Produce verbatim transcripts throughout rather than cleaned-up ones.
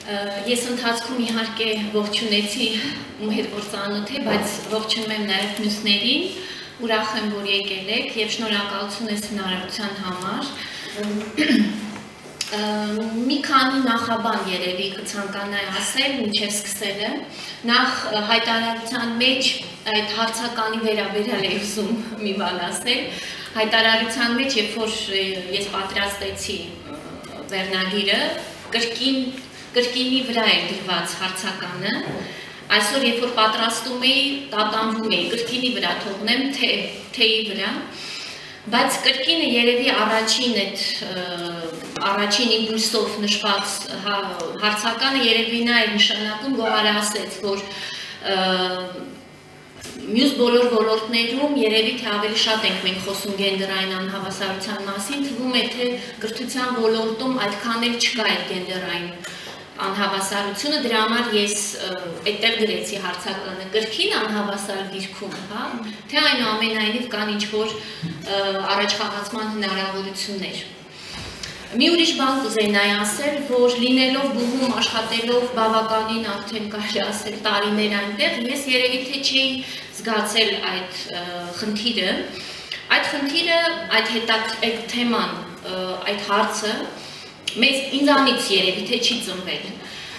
Ես ընթացքում իհարկե ողջունեցի ում հետ որ ծանոթ է, բայց ողջունում եմ նաև մյուսներին, ուրախ եմ, որ եկել եք և շնորհակալություն ես հնարավորության համար։ Մի քանի նախաբան երևի կցանկանայի ասել, մինչև սկսելը։ Նախ հայտարարության մեջ այդ հարցականի վերաբերյալ է ուզում մի բան ասել։ Հայտարարության մեջ, երբ որ ես պատրաստեցի վերնագիրը, կրկին Կրկինի վրա էր դրված հարցականը, այսօր երբ որ պատրաստում էի, տատանվում էի, կրկինի վրա թողնեմ, թեյի վրա, բայց կրկինը երևի առաջին այդ առաջին իմպուլսով նշված հարցականը երևի նա էր նշանակում, Գոհարը ասեց, որ մյուս բոլոր ոլորտներում երևի թե ավելի շատ ենք մենք խոսում գենդերային անհավասարության մասին, թվում է թե կրթության ոլորտում այդքան էլ չկա այդ գենդերային անհավասարությունը, դրա համար ես այդտեղ գրեցի հարցականը կրկին անհավասար դիրքում, թե այնուամենայնիվ կան ինչ-որ առաջխաղացման հնարավորություններ։ Մի ուրիշ բան կուզենայի ասել, որ լինելով բուհում աշխատելով բավականին արդեն կարելի ասել տարիներ այնտեղ, ես երևի թե չէի զգացել այդ խնդիրը, այդ խնդիրը, այդ թեման, այդ հարցը մեզ ինձանից երևի թե չի ծնվել։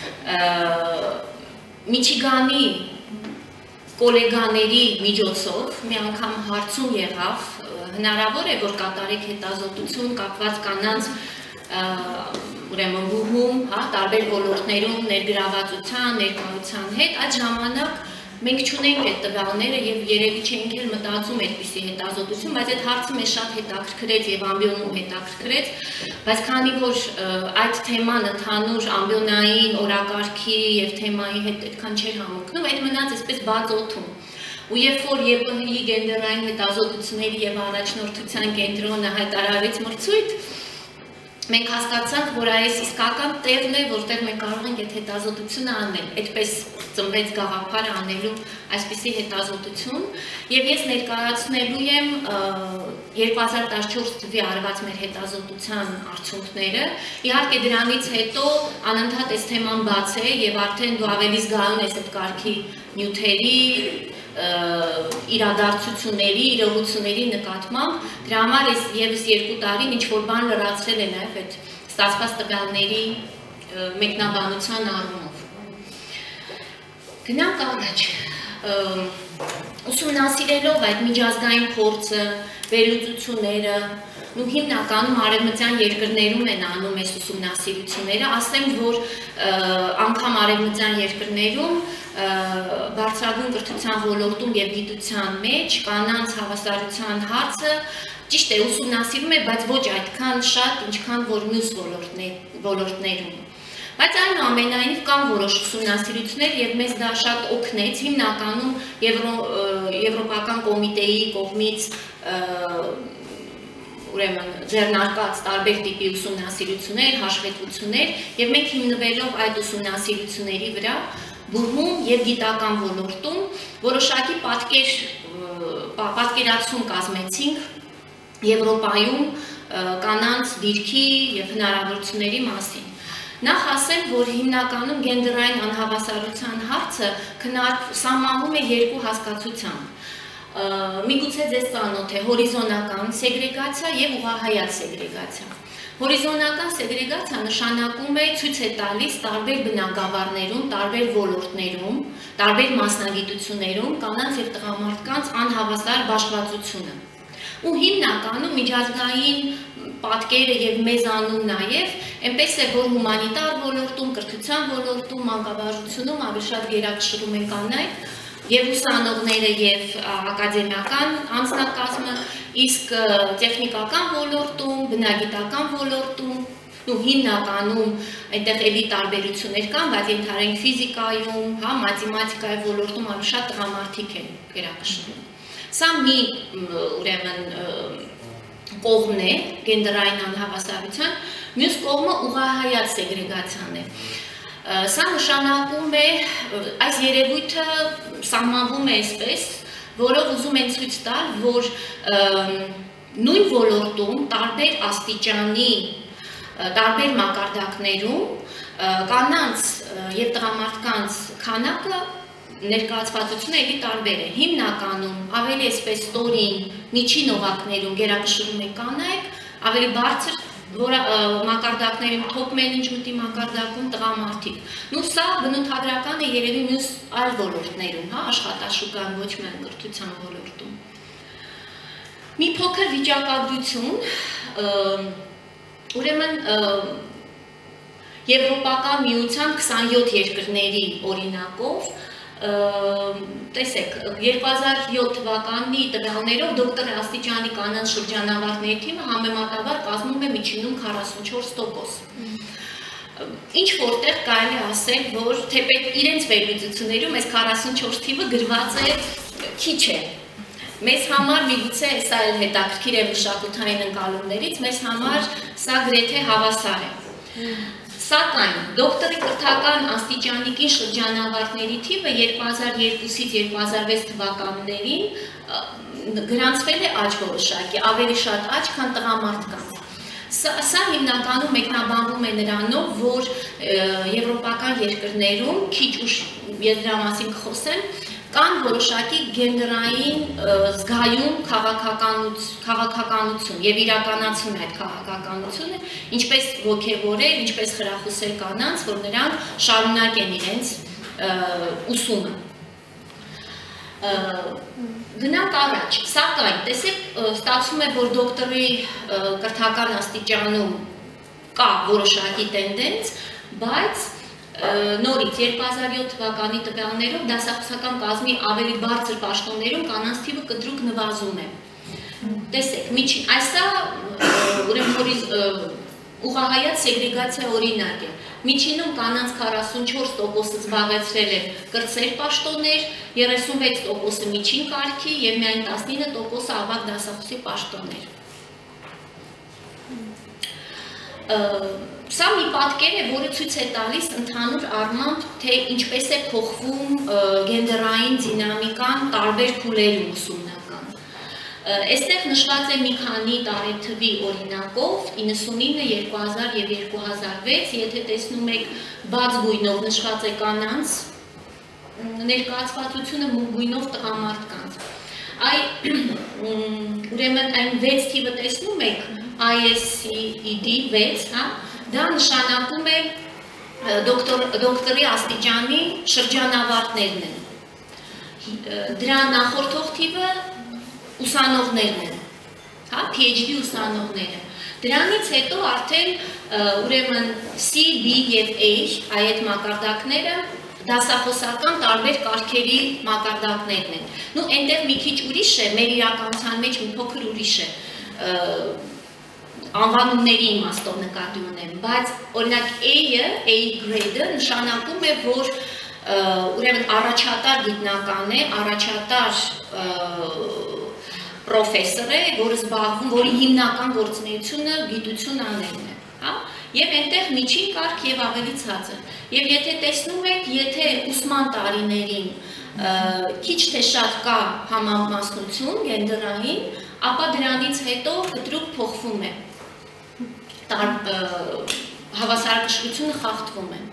Միչիգանի կոլեգաների միջոցով մի անգամ հարցում եղավ, հնարավոր է, որ կատարեք հետազոտություն կապված կանանց ուրեմն բուհում, տարբեր ոլորտներում ներգրավվածության, ներկայության հետ, այդ ժամանակ մենք չունենք այդ տվյալները և երևի չենք էլ մտածում այդպիսի հետազոտություն, բայց այդ հարցը մեզ շատ հետաքրքրեց և ամբիոնում հետաքրքրեց, բայց քանի որ այդ թեման ընդհանուր ամբիոնային օրակարգի և թեմայի հետ այդքան չէր համընկնում, այդ մնաց այսպես բաց օդում։ Ու երբ որ ԵՊՀ-ի գենդերային հետազոտությունների և առաջնորդության կենտրոնը հայտարարեց մրցույթ, մենք հասկացանք, որ այս իսկական տեղն է, որտեղ մենք կարող ենք այդ հետազոտությունը անել, այդպես ծնվեց գաղափարը անելու այսպիսի հետազոտություն, և ես ներկայացնելու եմ երկու հազար տասնչորս թվականի արված մեր հետազոտության արդյունքները, իհարկե դրանից հետո անընդհատ այս թեման բաց է և արդեն դու ավելի զգայուն ես այդ կարգի նյութերի, իրադարձությունների, իրողությունների նկատմամբ, դրա համար ես ևս երկու տարին ինչ-որ բան լրացրել է նաև այդ ստացված տվյալների մեկնաբանության առումով։ Գնանք առաջ, ուսումնասիրելով այդ միջազգային փորձը, վերլուծությունները, ու հիմնականում արևմտյան երկրներում են անում այս ուսումնասիրությունները, ասեմ, որ անգամ արևմտյան երկրներում բարձրագույն կրթության ոլորտում և գիտության մեջ կանանց հավասարության հարցը ճիշտ է ուսումնասիրում է, բայց ոչ այդքան շատ, ինչքան որ մյուս ոլորտներում։ Բայց այնուամենայնիվ կան որոշ ուսումնասիրություններ և մեզ դա շատ օգնեց հիմնականում Եվրոպական կոմիտեի կողմից ուրեմն ձեռնարկած տարբեր տիպի ուսումնասիրություններ, հաշվետվություններ և մենք հիմնվելով այդ ուսումնասիրությունների վրա բուհում և գիտական ոլորտում որոշակի պատկերացում կազմեցինք Եվրոպայում կանանց դիրքի և հնարավորությունների մասին։ Նախ ասեմ, որ հիմնականում գենդերային անհավասարության հարցը սահմանվում է երկու հասկացությամբ։ Միգուցե ձեզ ծանոթ է հորիզոնական սեգրեգացիա և ուղղահայաց սեգրեգացիա։ Հորիզոնական սեգրեգացիա նշանակում է ցույց է տալիս տարբեր բնագավառներում, տարբեր ոլորտներում, տարբեր մասնագիտություններում կանանց և տղամարդկանց անհավասար բաշխվածությունը։ Ու հիմնականում միջազգային պատկերը և մեզանում նաև այնպես է, որ հումանիտար ոլորտում, կրթության ոլորտում, մանկավարժությունում ավելի շատ գերակշռում են կանայք և ուսանողները և ակադեմիական անձնակազմը, իսկ տեխնիկական ոլորտում, բնագիտական ոլորտում ու հիմնականում այնտեղ էլի տարբերություններ կան, բայց ենթարենք ֆիզիկայում, մաթեմատիկայի ոլորտում ավելի շատ տղամարդիկ են գերակշռում։ Սա մի ուրեմն կողմն է գենդերային անհավասարության, մյուս կողմը ուղղահայաց սեգրեգացիան է։ Սա նշանակում է, այս երևույթը սահմանվում է այսպես, որով ուզում են ցույց տալ, որ նույն ոլորտում տարբեր աստիճանի տարբեր մակարդակներում կանանց եւ տղամարդկանց քանակը ներկայացվածությունը էլի տարբեր է։ Հիմնականում ավելի այսպես ստորին միջին օղակներում գերակշռում է կանայք, ավելի բարձր մակարդակներում top management-ի մակարդակում տղամարդիկ։ Նու սա բնութագրական է երևի մյուս այլ ոլորտներում, հա, աշխատաշուկան, ոչ միայն կրթության ոլորտում։ Մի փոքր վիճակագրություն, ուրեմն Եվրոպական միության քսանյոթ երկրների օրինակով տեսեք, երկու հազար յոթ թվականի տվյալներով դոկտոր աստիճանի կանանց շրջանավարտների թիմը համեմատաբար կազմում է միջինում քառասունչորս տոկոս։ Ինչ որտեղ կարելի է ասել, որ թեպետ իրենց վերլուծություններում այս քառասունչորս թիվը գրված է քիչ է։ Մեզ համար միգուցե սա էլ հետաքրքիր է մշակութային ընկալումներից, մեզ համար սա գրեթե հավասար է։ Սակայն դոկտորի կրթական աստիճանիկի շրջանավարտների թիվը երկու հազար երկուսից երկու հազար վեց թվականներին գրանցվել է աճ որոշակի, ավելի շատ աճ, քան տղամարդկանց։ Սա հիմնականում մեկնաբանվում է նրանով, որ եվրոպական երկրներում, քիչ ուշ ես դրա մասին կխոսեմ, կան որոշակի գենդերային զգայուն քաղաքականություն եւ իրականացում է այդ քաղաքականությունը, ինչպես ոգևորել, ինչպես խրախուսել կանանց, որ նրանք շարունակեն իրենց ուսումը։ Գնանք առաջ, սակայն տեսեք, ստացվում է, որ դոկտորի կրթական աստիճանում կա որոշակի տենդենս, բայց նորից երկու հազար յոթ թվականի տվյալներով դասախոսական կազմի ավելի բարձր պաշտոններում կանանց թիվը կտրուկ նվազում է։ Տեսեք, միջին, այսա ուրեմն ուղղահայաց սեգրեգացիա օրինակ է։ Միջինում կանանց քառասունչորս տոկոսը զբաղեցրել է կրտսեր պաշտոններ, երեսունվեց տոկոսը միջին կարգի եւ միայն տասնինը տոկոսը ավագ դասախոսի պաշտոններ։ Սա մի պատկեր է, որը ցույց է տալիս ընդհանուր առմամբ, թե ինչպես է փոխվում գենդերային դինամիկան տարբեր փուլերում ուսումնական։ Այստեղ նշված է մի քանի տարեթվի օրինակով, իննսունինը, երկու հազար եւ երկու հազար վեց, եթե տեսնում եք բաց գույնով նշված է կանանց ներկայացվածությունը, մուգ գույնով տղամարդկանց։ Այ ուրեմն այն վեց թիվը տեսնում եք, I S C E D վեց, հա, դա նշանակում է դոկտորի աստիճանի շրջանավարտներն են։ Դրա նախորդող թիվը ուսանողներն են, հա, PhD ուսանողները։ Դրանից հետո արդեն ուրեմն C, B եւ A այդ մակարդակները դասախոսական տարբեր կարգերի մակարդակներն են։ Նու այնտեղ մի քիչ ուրիշ է, մեր իրականության մեջ մի փոքր ուրիշ է անվանումների իմաստով նկատի ունեմ, բայց օրինակ A-ը, A grade-ը նշանակում է, որ ուրեմն առաջատար գիտնական է, առաջատար պրոֆեսոր է, որը զբաղվում, որի հիմնական գործունեությունը գիտություն անելն է, հա? Եվ այնտեղ միջին կարգ եւ ավելի ցածր։ Եվ եթե տեսնում եք, եթե ուսման տարիներին քիչ թե շատ կա համամասնություն գենդերային, ապա դրանից հետո կտրուկ փոխվում է։ Հավասարակշռությունը խախտվում է։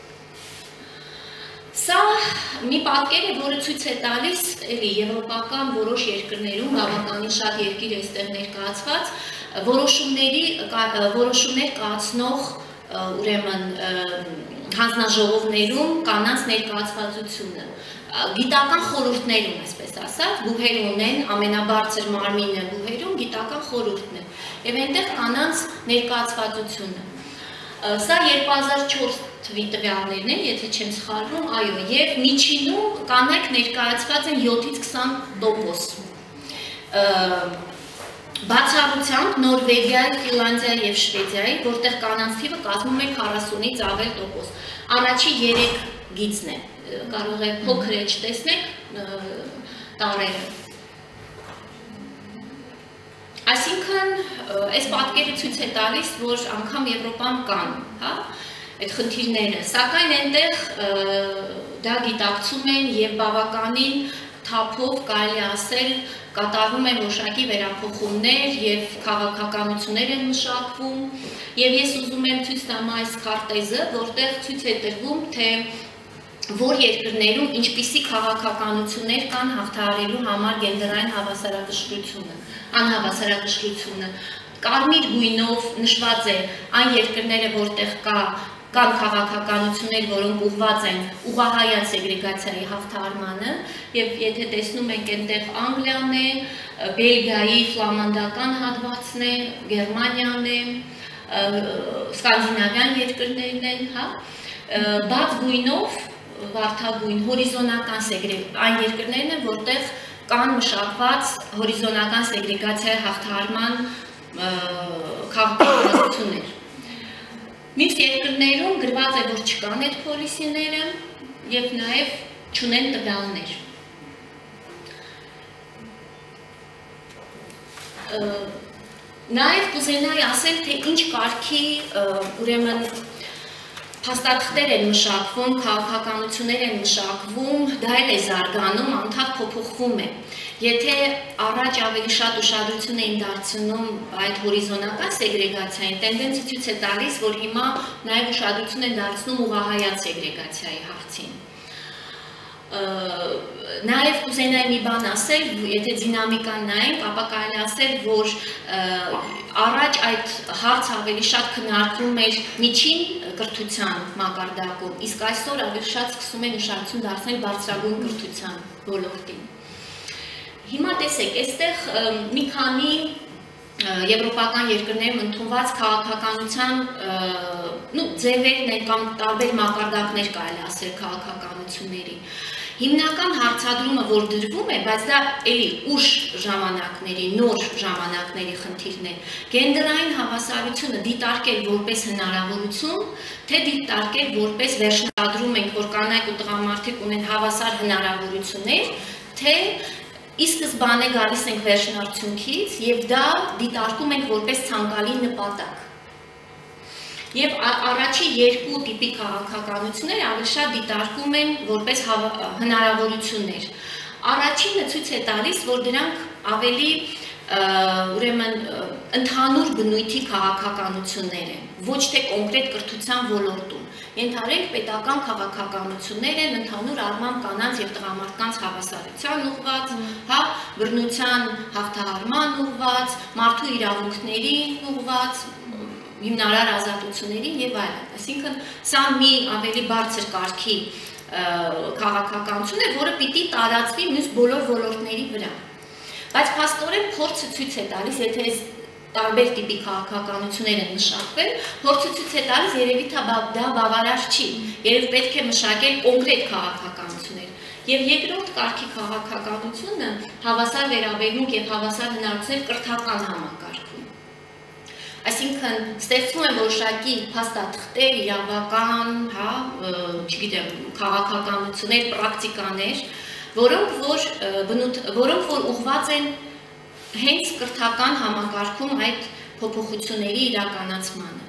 Սա մի պատկեր է, որը ցույց է տալիս էլի եվրոպական որոշ երկրներում, բավականին շատ երկիր է այստեղ ներկայացված, որոշումների որոշումներ կայացնող ուրեմն հանձնաժողովներում կանանց ներկայացվածությունը։ Գիտական խորհուրդներում, այսպես ասած, բուհեր ունեն, ամենաբարձր մարմինը բուհերում գիտական խորհուրդն է։ Եվ այնտեղ կանանց ներկայացվածությունը։ Սա երկու հազար չորս թվի տվյալներն են, եթե չեմ սխալվում, այո, եւ միջինում կանայք ներկայացված են յոթից քսան տոկոս։ Բացառությամբ Նորվեգիայի, Ֆինլանդիայի եւ Շվեդիայի, որտեղ կանանց թիվը կազմում է քառասունից ավել տոկոս։ Առաջի երեք գիծն է, կարող է փոքր է չտեսնեք տարերը։ Այսինքն, այս պատկերը ցույց է տալիս, որ անգամ Եվրոպան կան, հա, այդ խնդիրները, սակայն այնտեղ դա գիտակցում են եւ բավականին թափով կարելի ասել կատարվում են որոշակի վերափոխումներ եւ քաղաքականություններ են մշակվում եւ ես ուզում եմ ցույց տամ այս քարտեզը, որտեղ ցույց է տրվում, թե որ երկրներում ինչպիսի քաղաքականություններ կան հաղթահարելու համար գենդերային հավասարակշռությունը, անհավասարակշռությունը։ Կարմիր գույնով նշված է այն երկրները, որտեղ կա կան քաղաքականություններ, որոնք ուղղված են ուղղահայաց սեգրեգացիայի հաղթահարմանը, եւ եթե տեսնում եք այնտեղ Անգլիան է, Բելգիայի ֆլամանդական հատվածն է, Գերմանիան է, սկանդինավյան երկրներն են, հա, բաց գույնով, վարդագույն, հորիզոնական սեգրեգացիա, այն երկրներն են, որտեղ կան մշակված հորիզոնական սեգրեգացիայի հաղթահարման քաղաքականություններ։ Մյուս երկրներում գրված է, որ չկան այդ պոլիսիները եւ նաեւ չունեն տվյալներ։ Նաեւ կուզենայի ասել, թե ինչ կարգի ուրեմն փաստաթղթեր են մշակվում, քաղաքականություններ են մշակվում, դա էլ է զարգանում, անդադար փոփոխվում է։ Եթե առաջ ավելի շատ ուշադրություն էին դարձնում այդ հորիզոնական սեգրեգացիային, տենդենսը ցույց է տալիս, որ հիմա նաև ուշադրություն են դարձնում ուղղահայաց սեգրեգացիայի հարցին։ Նաև կուզենայի մի բան ասել, եթե դինամիկան նայենք, ապա կարելի ասել, որ առաջ այդ հարցը ավելի շատ քննարկվում էր միջին կրթության մակարդակում, իսկ այսօր ավելի շատ սկսում են ուշադրություն դարձնել բարձրագույն կրթության ոլորտին։ Հիմա տեսեք, այստեղ մի քանի եվրոպական երկրներում ընդունված քաղաքականության ձևերն են կամ տարբեր մակարդակներ կարելի ասել քաղաքականությունների։ Հիմնական հարցադրումը, որ դրվում է, բայց դա էլի ուշ ժամանակների, նոր ժամանակների խնդիրն է, գենդերային հավասարությունը դիտարկել որպես հնարավորություն, թե դիտարկել որպես վերջնադրում ենք, որ կանայք ու տղամարդիկ ունեն հավասար հնարավորություններ, թե ի սկզբանե գալիս ենք վերջնարդյունքից եւ դա դիտարկում ենք որպես ցանկալի նպատակ։ Եվ առաջի երկու տիպի քաղաքականությունները ավելի շատ դիտարկում են որպես հնարավորություններ։ Առաջինը ցույց է տալիս, որ դրանք ավելի ուրեմն ընդհանուր բնույթի քաղաքականություններ են, ոչ թե կոնկրետ կրթության ոլորտում։ Ենթարենք պետական քաղաքականություններ են ընդհանուր առմամբ կանանց եւ տղամարդկանց հավասարության ուղղված, հա, բռնության հաղթահարման ուղղված, մարդու իրավունքներին ուղղված, հիմնարար ազատություններին եւ այլն։ Այսինքն սա մի ավելի բարձր կարգի քաղաքականություն է, որը պիտի տարածվի մյուս բոլոր ոլորտների վրա։ Բայց փաստորեն փորձը ցույց է տալիս, եթե տարբեր տիպի քաղաքականություններ են մշակվել, փորձը ցույց է տալիս, երևի դա բավարար չի, երևի պետք է մշակել կոնկրետ քաղաքականություններ։ Եվ երկրորդ կարգի քաղաքականությունը հավասար վերաբերմունք եւ հավասար հնարավորություններ կրթական համակարգում։ Այսինքն ստեղծվում են որոշակի փաստաթղթեր, իրավական, հա, չգիտեմ, քաղաքականություններ, պրակտիկաներ, որոնք որ որոնք որ ուղղված են հենց կրթական համակարգում այդ փոփոխությունների իրականացմանը։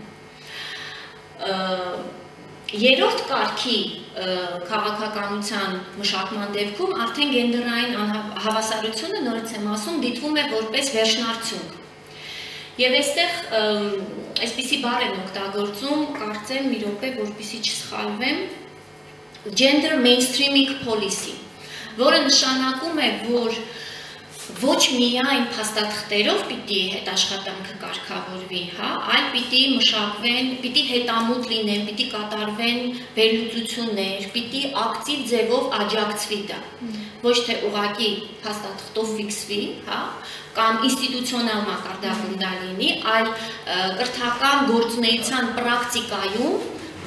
Երրորդ կարգի քաղաքականության մշակման դեպքում արդեն գենդերային հավասարությունը, նորից եմ ասում, դիտվում է որպես վերջնարդյունք։ Եվ այստեղ այսպիսի բառ են օգտագործում, կարծեմ մի րոպե, որպեսզի չսխալվեմ, gender mainstreaming policy, որը նշանակում է, որ ոչ միայն փաստաթղթերով պիտի հետաշխատանքը կարգավորվի, հա, այլ պիտի մշակվեն, պիտի հետամուտ լինեն, պիտի կատարվեն վերլուծություններ, պիտի ակտիվ ձևով աջակցվի դա, ոչ թե ուղղակի փաստաթղթով ֆիքսվի, հա, կամ ինստիտուցիոնալ մակարդակում դա լինի, այլ կրթական գործունեության պրակտիկայում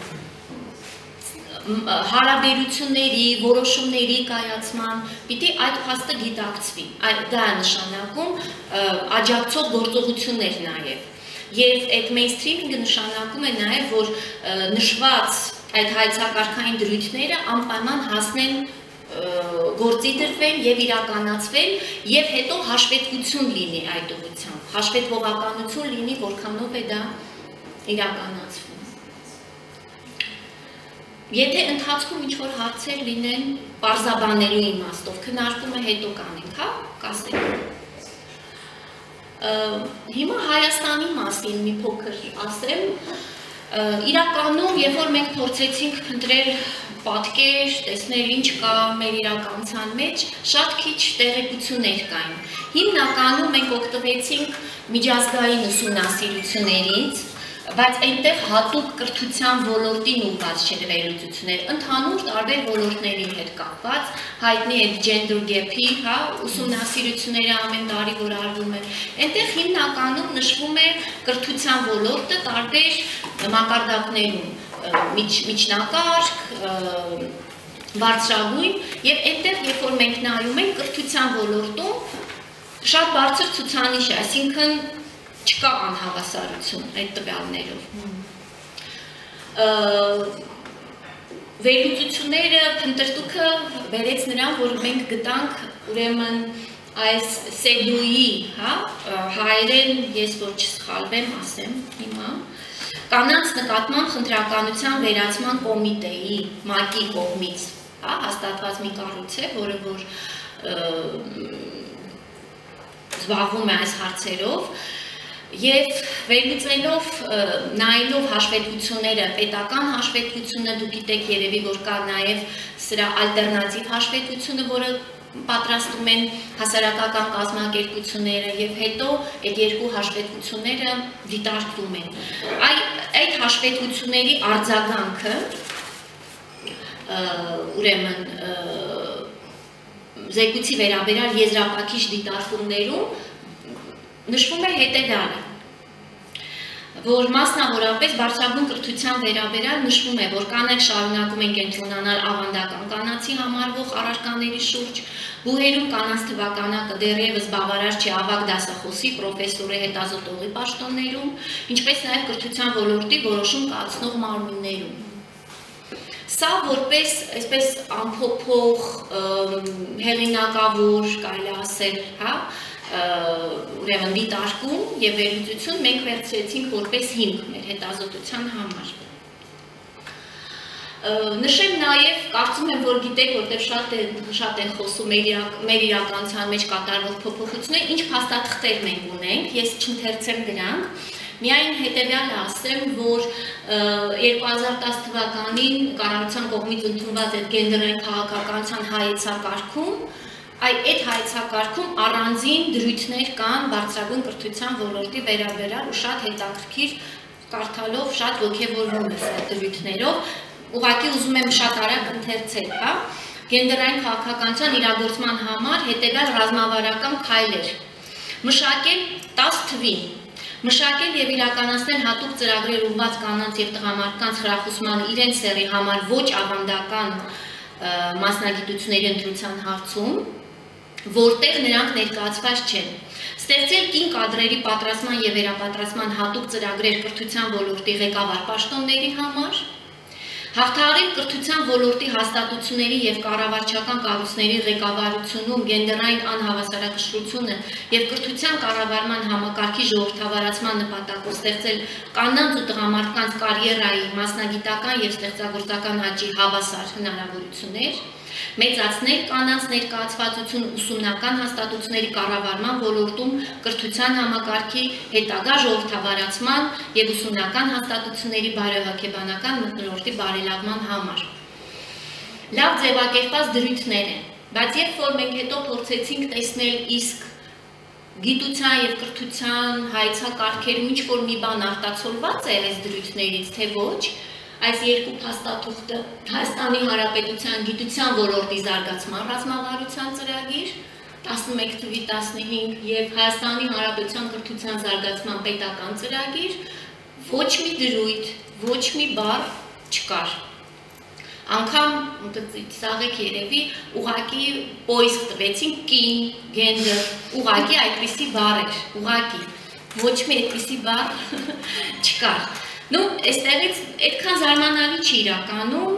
հարաբերությունների, որոշումների կայացման, պիտի այդ փաստը գիտակցվի, դա է նշանակում աջակցող գործողություններ նաև։ Եվ այդ mainstreaming-ը նշանակում է նաև, որ նշված այդ հայեցակարգային դրույթները անպայման հասնեն գործի դրվեն եւ իրականացվեն եւ հետո հաշվետվություն լինի այդ ուղղությամբ, հաշվետվողականություն լինի, որքանով է դա իրականացվում։ Եթե ընթացքում ինչ-որ հարցեր լինեն պարզաբանելու իմաստով, քննարկումը հետո կանենք, հա, կասենք։ Հիմա Հայաստանի մասին մի փոքր ասեմ, իրականում, երբ որ մենք փորձեցինք փնտրել պատկեր, տեսնել ինչ կա մեր իրականության մեջ, շատ քիչ տեղեկություններ կային։ Հիմնականում մենք օգտվեցինք միջազգային ուսումնասիրություններից, բայց այնտեղ հատուկ կրթության ոլորտին ուղղված չէր վերլուծություններ, ընդհանուր տարբեր ոլորտների հետ կապված, հայտնի է gender gap-ի, հա, ուսումնասիրությունները ամեն տարի որ արվում են, այնտեղ հիմնականում նշվում է կրթության ոլորտը տարբեր մակարդակներում, միջ, միջնակարգ, բարձրագույն, եւ այնտեղ, երբ որ մենք նայում ենք կրթության ոլորտում, շատ բարձր ցուցանիշ է, այսինքն չկա անհավասարություն այդ տվյալներով։ Վերլուծությունները, փնտրտուքը բերեց նրան, որ մենք գտանք ուրեմն այս սեդուի, հա, հայերեն, ես որ չսխալվեմ, ասեմ հիմա, կանանց նկատմամբ խնդրականության վերացման կոմիտեի ՄԱԿ-ի կողմից, հա, հաստատված մի կառույց է, որը որ զբաղվում է այս հարցերով, եւ վերլուծելով նայելով հաշվետվությունները, պետական հաշվետվությունը, դուք գիտեք երևի որ կա նաեւ սրա ալտերնատիվ հաշվետվությունը, որը պատրաստում են հասարակական կազմակերպությունները եւ հետո այդ երկու հաշվետվությունները դիտարկվում են։ Այդ հաշվետվությունների արձագանքը ուրեմն զեկույցի վերաբերյալ եզրափակիչ դիտարկումներում նշվում է հետևյալը, որ մասնավորապես բարձրագույն կրթության վերաբերյալ նշվում է, որ կանայք շարունակում են կենտրոնանալ ավանդական կանացի համարվող առարկաների շուրջ, բուհերում կանանց թվականակը դեռևս բավարար չի ավագ դասախոսի, պրոֆեսորի, հետազոտողի պաշտոններում, ինչպես նաև կրթության ոլորտի որոշում կայացնող մարմիններում։ Սա որպես այսպես ամփոփող, հեղինակավոր, կարելի ասել, հա, ուրեմն դիտարկում եւ վերլուծություն մենք վերցրեցինք որպես հիմք մեր հետազոտության համար։ Նշեմ նաեւ, կարծում եմ, որ գիտեք, որտեղ շատ է շատ են խոսում մեր իրականության մեջ կատարվող փոփոխություններ, ինչ փաստաթղթեր մենք ունենք, ես չընթերցեմ դրանք, միայն հետեւյալը ասեմ, որ երկու հազար տասը թվականին կառավարության կողմից ընդունված այդ գենդերային քաղաքականության հայեցակարգում այդ հայեցակարգում առանձին դրույթներ կան բարձրագույն կրթության ոլորտի վերաբերյալ ու շատ հետաքրքիր կարդալով շատ ոգևորվում եմ այդ դրույթներով, ուղղակի ուզում եմ շատ արագ ընթերցել, հա, գենդերային քաղաքականության իրագործման համար հետևյալ ռազմավարական քայլեր, մշակել տասը թվին, մշակել եւ իրականացնել հատուկ ծրագրեր ուղղված կանանց եւ տղամարդկանց հրախուսման իրենց սեռի համար ոչ ավանդական մասնագիտությունների ընտրության հարցում, որտեղ նրանք ներկայացված չեն։ Ստեղծել կին կադրերի պատրաստման եւ վերապատրաստման հատուկ ծրագրեր կրթության ոլորտի ղեկավար պաշտոնների համար, հաղթահարել կրթության ոլորտի հաստատությունների եւ կառավարչական կառույցների ղեկավարությունում գենդերային անհավասարակշռությունը եւ կրթության կառավարման համակարգի ժողովրդավարացման նպատակով ստեղծել կանանց ու տղամարդկանց կարիերայի, մասնագիտական եւ ստեղծագործական աճի հավասար հնարավորություններ, մեծացնել կանանց ներկայացվածություն ուսումնական հաստատությունների կառավարման ոլորտում կրթության համակարգի հետագա ժողովրդավարացման եւ ուսումնական հաստատությունների բարեհոգեբանական մթնոլորտի բարելավման համար։ Լավ ձևակերպված դրույթներ են, բայց երբ որ մենք հետո փորձեցինք տեսնել իսկ գիտության եւ կրթության հայեցակարգերում ինչ որ մի բան արտացոլված է այս դրույթներից, թե ոչ, այս երկու փաստաթուղթը Հայաստանի Հանրապետության գիտության ոլորտի զարգացման ռազմավարության ծրագիր տասնմեկ թվականի տասնհինգ եւ Հայաստանի Հանրապետության կրթության զարգացման պետական ծրագիր ոչ մի դրույթ, ոչ մի բառ չկար։ Անգամ ծաղեք երևի ուղակի պոիսկ տվեցին կին, գենդեր, ուղակի այդպիսի բառեր, ուղակի ոչ մի այդպիսի բառ չկար։ Ну, այստեղից այդքան զարմանալի չի իրականում,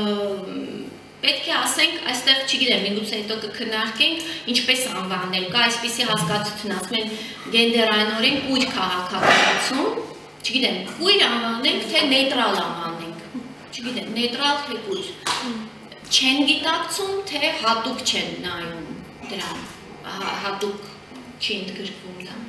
պետք է ասենք, այստեղ չգիտեմ, միգուցե հետո կքննարկենք, ինչպես անվանել, կա այսպիսի հասկացություն, ասում են գենդերայնորեն կույր քաղաքականություն, չգիտեմ, կույր անվանենք, թե նեյտրալ անվանենք, չգիտեմ, նեյտրալ թեկուզ չեն գիտակցում, թե հատուկ չեն նայում դրան, հատուկ չի ընդգրկվում դա։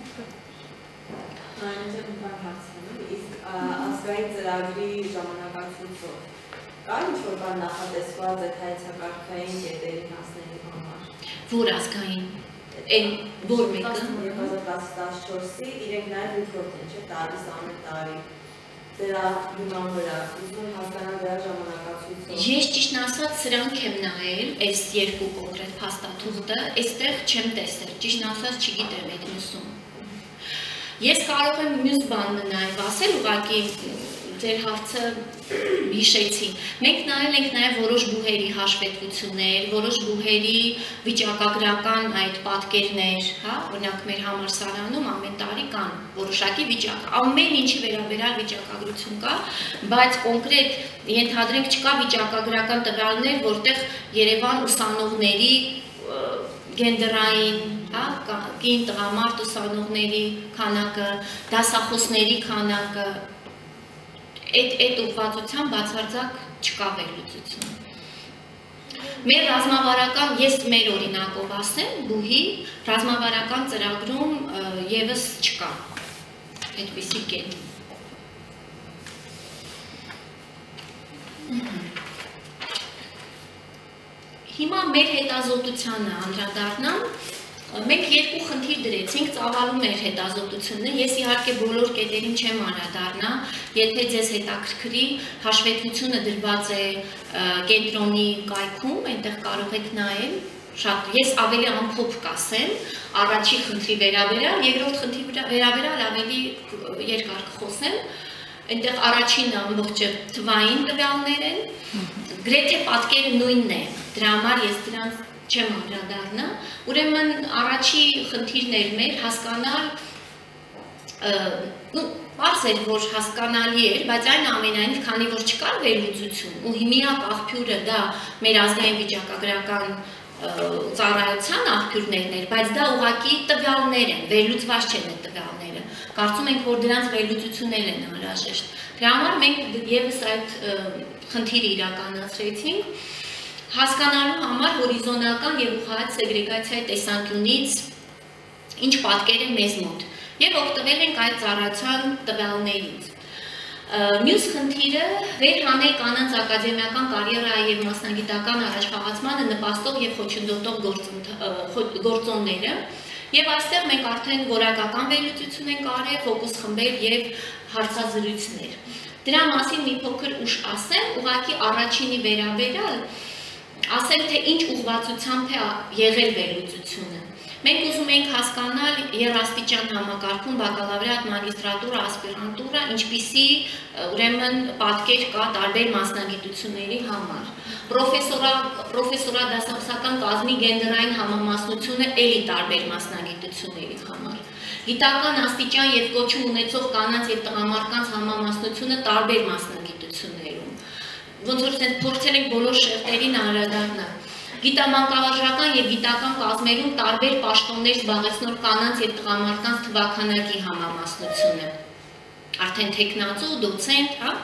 Այնպես մի բան հարցնում, իսկ ազգային ծրագրի ժամանակացույցով կա ինչ-որ բան նախատեսված այդ հայեցակարգային կետերին հասնելու համար։ Որ ազգային, այն որ մեկը երկու հազար տասնչորսի իրենք նաև ութորդ են, չէ՞, տարիս ամեն տարի։ Դրա հիման վրա, ուզում հասկանալ դրա ժամանակացույցով։ Ես ճիշտն ասած սրանք եմ նայել, այս երկու կոնկրետ փաստաթուղթը, այստեղ չեմ տեսել, ճիշտն ասած չգիտեմ այդ մյուսում։ Ես կարող եմ մյուս բանը նաև ասել, ուղղակի ձեր հարցը հիշեցի։ Մենք նայել ենք նաև որոշ բուհերի հաշվետվություններ, որոշ բուհերի վիճակագրական այդ պատկերներ, հա, օրինակ մեր համալսարանում ամեն տարի կան որոշակի վիճակ, ամեն ինչի վերաբերյալ վիճակագրություն կա, բայց կոնկրետ ենթադրենք չկա վիճակագրական տվյալներ, որտեղ Երևան ուսանողների գենդերային, հա, կին տղամարդ ուսանողների քանակը, դասախոսների քանակը, այդ ուղղվածությամբ բացարձակ չկա վերլուծություն։ Մեր ռազմավարական, ես մեր օրինակով ասեմ, բուհի ռազմավարական ծրագրում ևս չկա այդպիսի կետ։ Հիմա մեր հետազոտությանը անդրադառնամ, մենք երկու խնդիր դրեցինք, ծավալում մեր հետազոտությունը, ես իհարկե բոլոր կետերին չեմ անդրադառնա, եթե ձեզ հետաքրքրի, հաշվետվությունը դրված է կենտրոնի կայքում, այնտեղ կարող եք նայել, շատ, ես ավելի ամփոփ կասեմ, առաջի խնդրի վերաբերյալ, երկրորդ խնդրի վերաբերյալ ավելի երկար կխոսեմ, այնտեղ առաջինը ամբողջը թվային տվյալներ են, գրեթե պատկերը նույնն է, դրա համար ես դրանց չեմ անդրադառնա, ուրեմն առաջի խնդիրն էր մեր հասկանալ, պարզ էր, որ հասկանալի էր, բայց այն ամենայնիվ, քանի որ չկար վերլուծություն, ու հիմնական աղբյուրը դա մեր ազգային վիճակագրական ծառայության աղբյուրներն էր, բայց դա ուղղակի տվյալներ են, վերլուծված չեն այդ տվյալները, կարծում ենք, որ դրանց վերլուծություններ են անհրաժեշտ, դրա համար մենք ևս այդ խնդիրը իրականացրեցինք, հասկանալու համար հորիզոնական և ուղղված սեգրեգացիայի տեսանկյունից ինչ պատկեր է մեզ մոտ և օգտվել ենք այդ ծառայության տվյալներից։ Մյուս խնդիրը վերհանել կանանց ակադեմիական կարիերայի և մասնագիտական առաջխաղացմանը նպաստող և խոչընդոտող գործոնները և այստեղ մենք արդեն որակական վերլուծություն ենք արել, ֆոկուս խմբեր և հարցազրույցներ։ Դրա մասին մի փոքր ուշ ասեմ, ուղղակի առաջինի վերաբերյալ ասել, թե ինչ ուղղվածությամբ է եղել վերլուծությունը։ Մենք ուզում ենք հասկանալ երաստիճան համակարգում բակալավրիատ, մագիստրատուրա, ասպիրանտուրա, ինչպիսի ուրեմն պատկեր կա տարբեր մասնագիտությունների համար։ Պրոֆեսորադասախոսական կազմի գենդերային համամասնությունը էլի տարբեր մասնագիտությունների համար։ Գիտական աստիճան և կոչում ունեցող կանանց և տղամարդկանց համամասնությունը տարբեր մասնագիտություններում։ Ոնց որ փորձել ենք բոլոր շերտերին անդրադառնալ։ Գիտամանկավարժական և գիտական կազմերում տարբեր պաշտոններ զբաղեցնող կանանց և տղամարդկանց թվաքանակի համամասնությունը, արդեն թեկնածու, դոցենտ, հա,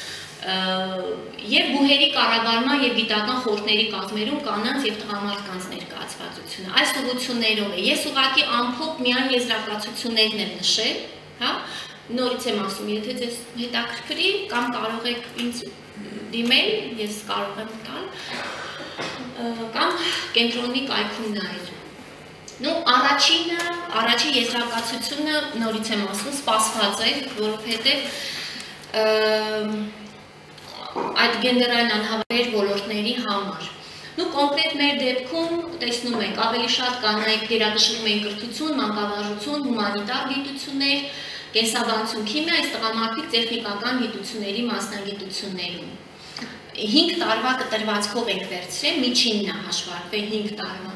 և բուհերի կառավարման և գիտական խորհուրդների կազմերում կանանց և տղամարդկանց ներկայացվածությունը։ Այս ուղղություններով է։ Ես ուղղակի ամփոփ միայն եզրակացություններն եմ նշել, հա, նորից եմ ասում, եթե ձեզ հետաքրքրի կամ կարող եք ինձ դիմել, ես կարող եմ տալ, կամ կենտրոնի կայքում նայել։ Նու առաջինը, առաջին եզրակացությունը, նորից եմ ասում, սպասված էր, որովհետև այդ գենդերային անհավատալի ոլորտների համար։ Նու կոնկրետ մեր դեպքում տեսնում ենք, ավելի շատ կանայք գերադասում էին կրթություն, մանկավարժություն, հումանիտար գիտություններ, կենսաբանություն, քիմիա, այս տղամարդիկ տեխնիկական գիտությունների մասնագիտություններում։ հինգ տարվա կտրվածքով ենք վերցրել, միջինն է հաշվարկվել հինգ տարվա։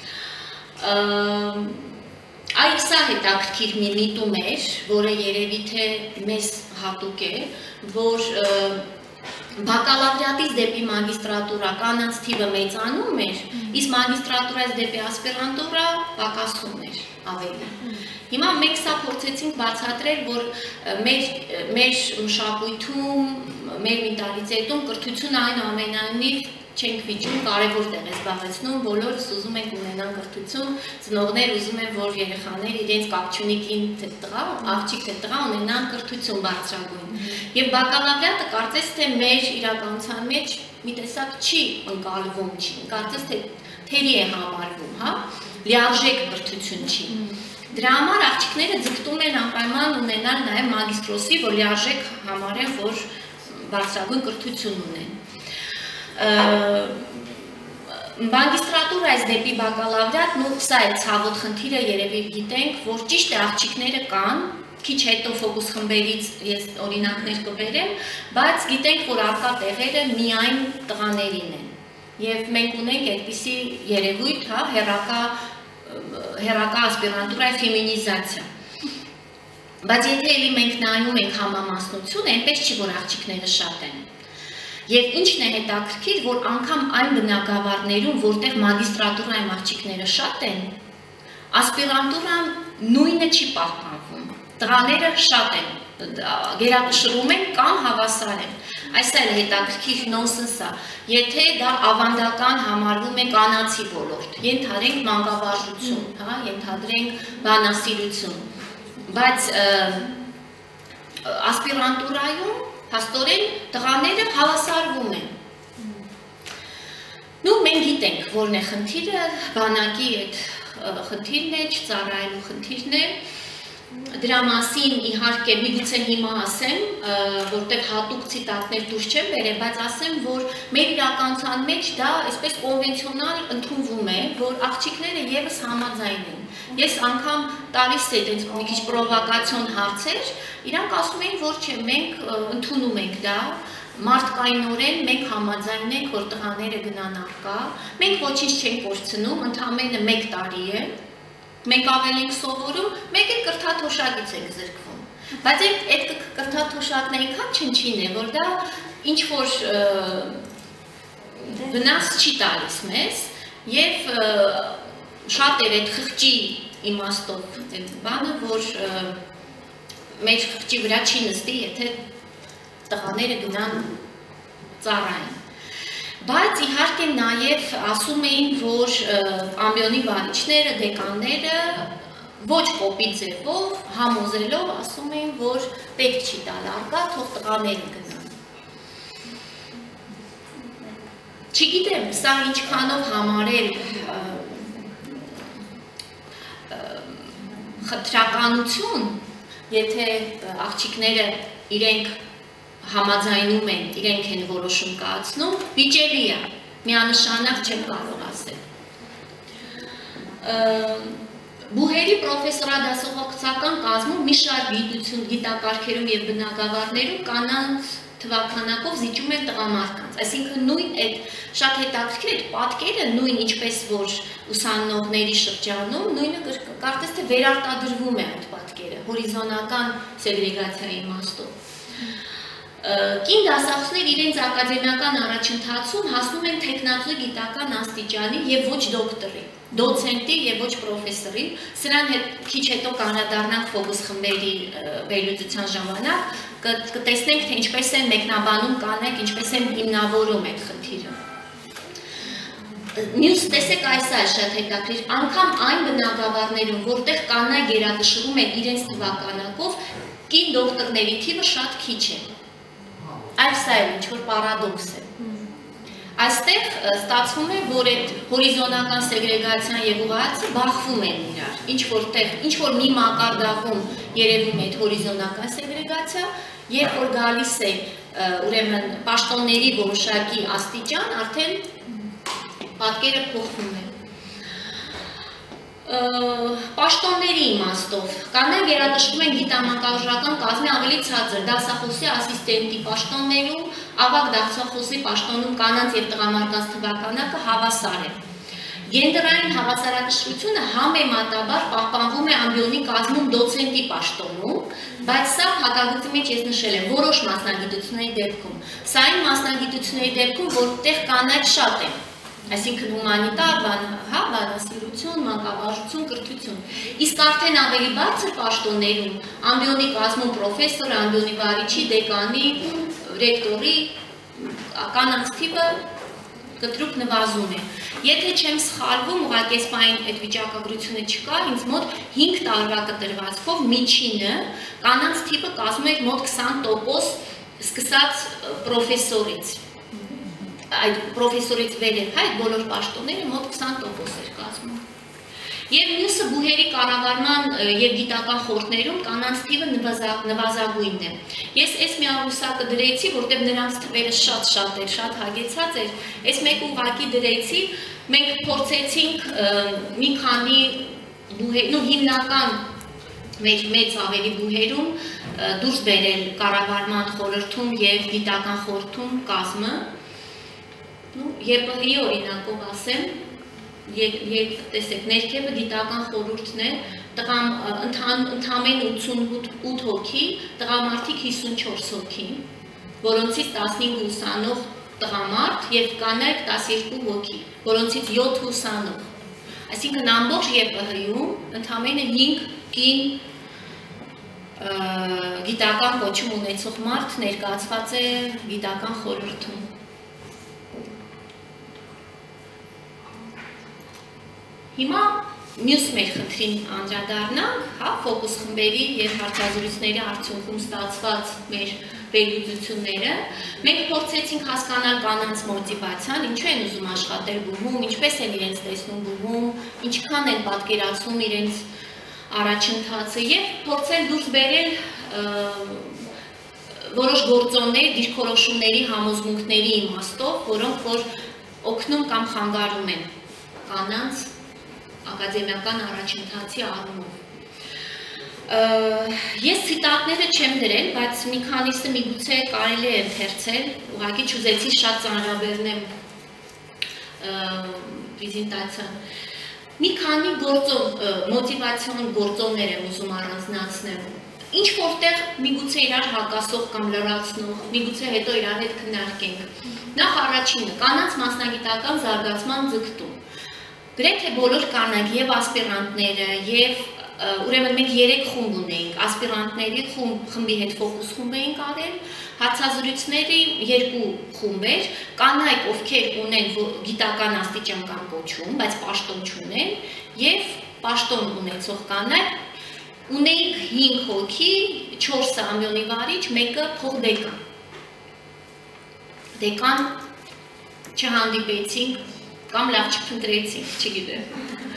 Այդ սա հետաքրքիր մի միտում էր, որը երևի թե մեզ հատուկ է, որ բակալավրիատից դեպի մագիստրատուրա կանանց թիվը մեծանում էր, իսկ մագիստրատուրայից դեպի ասպիրանտուրա պակասում էր ավելի։ Հիմա մենք սա փորձեցինք բացատրել, որ մեր մշակույթում մեր մի տարից հետո կրթությունը այնուամենայնիվ չենք վիճում, կարևոր տեղ է զբաղեցնում, բոլորս ուզում ենք ունենան կրթություն, ծնողներ ուզում են, որ երեխաները իրենց կապ չունի կին թե տղա, աղջիկ թե տղա ունենան կրթություն բարձրագույն։ Եվ բակալավրիատը կարծես թե մեր իրականության մեջ մի տեսակ չի ընկալվում, չի, կարծես թե թերի է համարվում, հա, լիարժեք կրթություն չի։ Դրա համար աղջիկները ձգտում են անպայման ունենալ նաև մագիստրոսի, որ լիարժեք համարեն, որ բարձրագույն կրթություն ունեն։ Մագիստրատուրայից դեպի բակալավրիատ, նու սա է ցավոտ խնդիրը, երևի գիտենք, որ ճիշտ է աղջիկները կան, քիչ հետո ֆոկուս խմբերից ես օրինակներ կբերեմ, բայց գիտենք, որ առկա տեղերը միայն տղաներին են։ Եվ մենք ունենք այդպիսի երևույթ, հա, հերակա հերակա ասպիրանտուրայի ֆեմինիզացիա։ Բայց եթե էլի մենք նայում ենք համամասնություն, այնպես չի, որ աղջիկները շատ են։ Եվ ինչն է հետաքրքիր, որ անգամ այն բնակավարներում, որտեղ մագիստրատուրայում աղջիկները շատ են, ասպիրանտուրան նույնը չի պահպանվում։ Տղաները շատ են, գերակշռում են կամ հավասար են։ Այս էլ հետաքրքիր նոնսենս է, եթե դա ավանդական համարվում է կանացի ոլորտ, ենթադրենք մանկավարժություն, հա, ենթադրենք բանասիրություն, բայց ասպիրանտուրայում հաստորեն տղաները հավասարվում են։ Նու մենք գիտենք, որն է խնդիրը, բանակի այդ խնդիրն է, չծառայելու խնդիրն է։ Դրա մասին իհարկե միգուցե հիմա ասեմ, որտեղ հատուկ ցիտատներ դուրս չեմ բերել, բայց ասեմ, որ մեր իրականության մեջ դա այսպես կոնվենցիոնալ ընդունվում է, որ աղջիկները եւս համաձայն են։ Ես անգամ տալիս եմ այդպես մի քիչ պրովոկացիոն հարցեր, իրանք ասում են, որ չէ, մենք ընդունում ենք դա, մարդկայնորեն մենք համաձայն ենք, որ տղաները գնան արկա, մենք ոչինչ չենք կորցնում, ընդամենը մեկ տարի է։ Մենք ավել ենք սովորում, մեկ էլ կրթաթոշակից ենք զրկվում։ Բայց այդ կրթաթոշակն այնքան չնչին է, որ դա ինչ-որ վնաս չի տալիս մեզ, և շատ էր այդ խղճի իմաստով բանը, որ մեր խղճի վրա չի նստի, եթե տղաները գնան ծառային։ Բայց իհարկե նաև ասում էին, որ ամբիոնի վարիչները, դեկանները ոչ կոպիտ ձևով, համոզելով ասում էին, որ պետք չի տալ արկա, թող տղաները գնան։ Չգիտեմ, սա ինչքանով համարել խտրականություն, եթե աղջիկները իրենք համաձայնում են, իրենք են որոշում կայացնում, վիճելի է, միանշանակ չեմ կարող ասել։ Բուհերի պրոֆեսորադասողակցական կազմում մի շարք գիտություն, գիտակարգերում և բնակավարներում կանանց թվականակով զիջում են տղամարդկանց, այսինքն նույն այդ շատ հետաքրքիր այդ պատկերը, նույն ինչպես որ ուսանողների շրջանում, նույնը կարծես թե վերարտադրվում է այդ պատկերը, հորիզոնական սեգրեգացիայի իմաստով։ Կին դասախոսներ իրենց ակադեմիական առաջընթացում հասնում են թեկնածու գիտական աստիճանի և ոչ դոկտորի, դոցենտի և ոչ պրոֆեսորի, սրան քիչ հետո կանրադառնանք ֆոկուս խմբերի վերլուծության ժամանակ, կտեսնենք, թե ինչպես են մեկնաբանում կանայք, ինչպես են հիմնավորում այդ խնդիրը։ Մյուս տեսեք այս է շատ հետաքրքիր, անգամ այն բնակավարներում, որտեղ կանայք գերակշռում են իրենց թվականակով, կին դոկտորների թիվը շատ քիչ է։ Այս է ինչ-որ պարադոքս է։ Այստեղ ստացվում է, որ այդ հորիզոնական սեգրեգացիան և ուղղացը բախվում են իրար, ինչ-որ մի մակարդակում երևում է այդ հորիզոնական սեգրեգացիա, երբ որ գալիս է ուրեմն պաշտոնների որոշակի աստիճան, արդեն պատկերը փոխվում է։ Պաշտոնների իմաստով, կանայք գերակշռում են գիտամանկարժական կազմի ավելի ցածր, դասախոսի ասիստենտի պաշտոններում, ավագ դասախոսի պաշտոնում կանանց և տղամարդկանց թվականակը հավասար է։ Գենդերային հավասարակշռությունը համեմատաբար պահպանվում է ամբիոնի կազմում դոցենտի պաշտոնում, բայց սա փակագծի մեջ ես նշել եմ որոշ մասնագիտությունների դեպքում։ Սա այն մասնագիտությունների դեպքում, որտեղ կանայք շատ են, այսինքն հումանիտար, բանասիրություն, մանկավարժություն, կրթություն։ Իսկ արդեն ավելի բարձր պաշտոններում ամբիոնի կազմում պրոֆեսոր, ամբիոնի վարիչի, դեկանի, ռեկտորի կանանց թիվը կտրուկ նվազում է։ Եթե չեմ սխալվում, ուղղակի այս պահին այդ վիճակագրությունը չկա, ինձ մոտ հինգ տարվա կտրվածքով միջինը կանանց թիվը կազմում էր մոտ քսան տոկոս սկսած պրոֆեսորից։ Այդ պրոֆեսորից վերև այդ բոլոր պաշտոնները մոտ քսան տոկոս էր կազմում։ Եվ մյուսը բուհերի կառավարման եւ գիտական խորհուրդներում կանանց թիվը նվազագույնն է։ Ես այս մի ամուսակը դրեցի, որտեղ նրանց թվերը շատ-շատ էր, շատ հագեցած էր։ Այս մեկը ուղղակի դրեցի, մենք փորձեցինք մի քանի բուհեր, նո հիմնական մեր մեծ ավելի բուհերում դուրս բերել կառավարման խորհրդում եւ գիտական խորհրդում կազմը։ Նո ԵՊՀ-ի օրինակով ասեմ, Եկ տեսեք, ներքևը գիտական խորհուրդն է, ընդամեն ութսունութ հոգի, տղամարդիկ հիսունչորս հոգի, որոնցից տասնհինգ ուսանող տղամարդ և կանայք տասներկու հոգի, որոնցից յոթ ուսանող։ Այսինքն ամբողջ ԵՊՀ-ում ընդամենը հինգ կին գիտական կոչում ունեցող մարդ ներկայացված է գիտական խորհրդում։ Հիմա մյուս մեր խնդրին անդրադառնանք, հա, ֆոկուս խմբերի եւ հարցազրույցների արդյունքում ստացված մեր վերլուծությունները, մենք փորձեցինք հասկանալ կանանց մոտիվացիան, ինչու են ուզում աշխատել բուհում, ինչպես են իրենց տեսնում բուհում, ինչքան են պատկերացնում իրենց առաջընթացը եւ փորձել դուրս բերել որոշ գործոններ, դիրքորոշումների, համոզմունքների իմաստով, որոնք որ օգնում կամ խանգարում են կանանց ակադեմիական առաջընթացի առումով։ Ես ցիտատները չեմ դրել, բայց մի քանիսը միգուցե կարելի է ընթերցել, ուղղակի չուզեցի շատ ծանրաբեռնեմ պրեզենտացիան։ Մի քանի գործոն, մոտիվացիոն գործոններ եմ ուզում առանձնացնել։ Ինչ որտեղ միգուցե իրար հակասող կամ լրացնող, միգուցե հետո իրար հետ քննարկենք։ Նախ առաջինը, կանանց մասնագիտական զարգացման ձգտում։ Գրեթե բոլոր կանայք եւ ասպիրանտները եւ ուրեմն մենք երեք խումբ ունեինք, ասպիրանտների խմբի հետ ֆոկուս խումբ էինք արել, հարցազրույցների երկու խումբեր, կանայք ովքեր ունեն գիտական աստիճան կամ կոչում, բայց պաշտոն չունեն, եւ պաշտոն ունեցող կանայք ունեինք հինգ հոգի, չորսը ամյոնի վարիչ, մեկը փոխդեկան։ Դեկան չհանդիպեցինք կամ լավ չփնտրեցինք, չգիտեմ։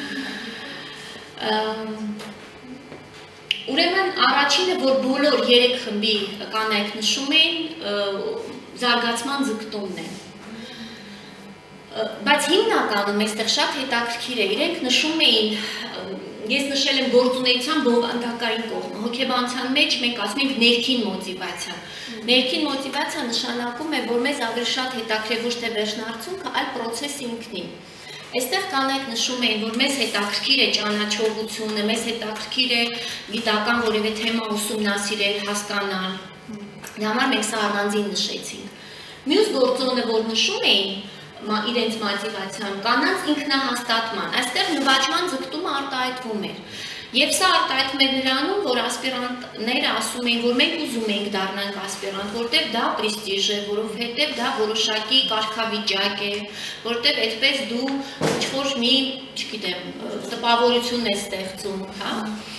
Ուրեմն առաջինը, որ բոլոր երեք խմբի կանայք նշում էին, զարգացման ձգտումն է։ Բայց հիմնականում այստեղ շատ հետաքրքիր է, իրենք նշում էին, ես նշել եմ գործունեության բովանդակային կողմը, հոգեբանության մեջ մենք ասում ենք ներքին մոտիվացիա։ Ներքին մոտիվացիա նշանակում է, որ մեզ ավելի շատ հետաքրքիր ոչ թե վերջնարդյունքը, այլ պրոցեսը ինքնին։ Այստեղ կանայք նշում էին, որ մեզ հետաքրքիր է ճանաչողությունը, մեզ հետաքրքիր է գիտական որևէ թեմա ուսումնասիրել, հասկանալ։ Դրա համար մենք սա առանձին նշեցինք։ Մյուս գործոնը, որ նշում էին իրենց մոտիվացիան, կանանց ինքնահաստատման, այստեղ նվաճման ձգտումը արտահայտվում էր։ Եվ սա արտահայտվում էր նրանում, որ ասպիրանտները ասում էին, որ մենք ուզում ենք դառնանք ասպիրանտ, որտեղ դա պրեստիժ է, որովհետև դա որոշակի կարգավիճակ է, որտեղ այդպես դու ինչ-որ մի, չգիտեմ, տպավորություն ես ստեղծում, հա։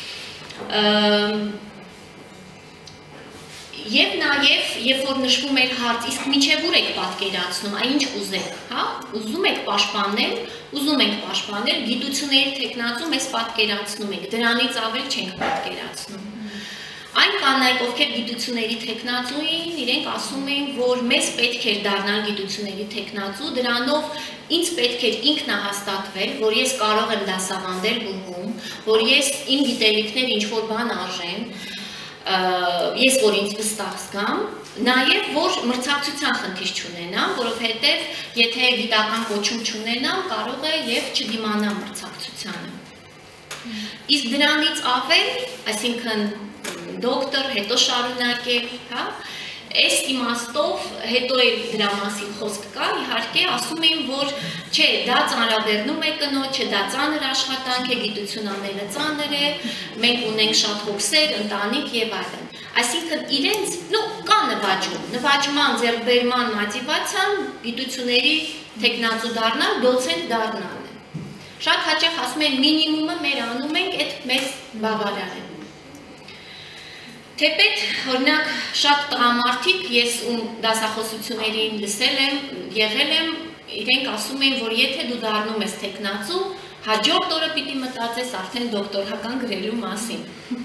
Եվ նաև, երբ որ նշվում էր հարց, իսկ մինչև ուր եք պատկերացնում, այն ինչ ուզեք, հա, ուզում եք պաշտպանել, ուզում ենք պաշտպանել, գիտությունների թեկնածու մեզ պատկերացնում ենք, դրանից ավել չենք պատկերացնում։ Այն կանայք, ովքեր գիտությունների թեկնածու էին, իրենք ասում էին, որ մեզ պետք էր դառնալ գիտությունների թեկնածու, դրանով ինձ պետք էր ինքնահաստատվել, որ ես կարող եմ դասավանդել բուհում, որ ես իմ գիտելիքներ ինչ-որ բան արժեն, ես որ ինձ վստահ զգամ, նաև որ մրցակցության խնդիր չունենամ, որովհետև եթե գիտական կոչում չունենամ, կարող է եւ չդիմանամ մրցակցությանը։ Իսկ դրանից ավել, այսինքն դոկտոր, հետո շարունակել, հա, այս իմաստով հետո էլ դրա մասին խոսք կա, իհարկե ասում էին, որ չէ, դա ծանրաբեռնում է կնոջը, դա ծանր աշխատանք է, գիտություն անելը ծանր է, մենք ունենք շատ հոգսեր, ընտանիք եւ այլն։ Այսինքն իրենց, նո, կա նվաճում, նվաճման ձեռքբերման մոտիվացիան գիտությունների թեկնածու դառնալ, դոցենտ դառնալն է։ Շատ հաճախ ասում են մինիմումը մեր անում ենք, այդ մեզ բավարար է։ Թեպետ, օրինակ, շատ տղամարդիկ, ես ում դասախոսություններին լսել եմ, եղել եմ, իրենք ասում են, որ եթե դու դառնում ես թեկնածու, հաջորդ օրը պիտի մտածես արդեն դոկտորական գրելու մասին։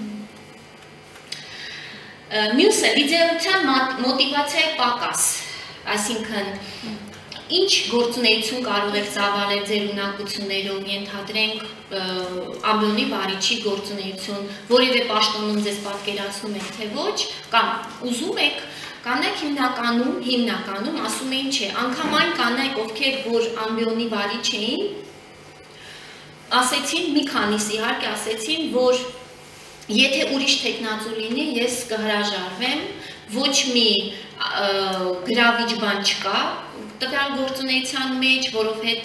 Մյուսը լիդերության մոտիվացիայի պակաս, այսինքն ինչ գործունեություն կարող եք ծավալել ձեր ունակություններով, ենթադրենք ամբիոնի վարիչի գործունեություն, որևէ պաշտոնում ձեզ պատկերացնում եք, թե ոչ, կամ ուզում եք, կանայք հիմնականում, հիմնականում ասում էին չէ, անգամ այն կանայք, ովքեր որ ամբիոնի վարիչ էին, ասեցին, մի քանիս իհարկե ասեցին, որ եթե ուրիշ թեկնածու լինի, ես կհրաժարվեմ, ոչ մի գրավիչ բան չկա տվյալ գործունեության մեջ, որովհետև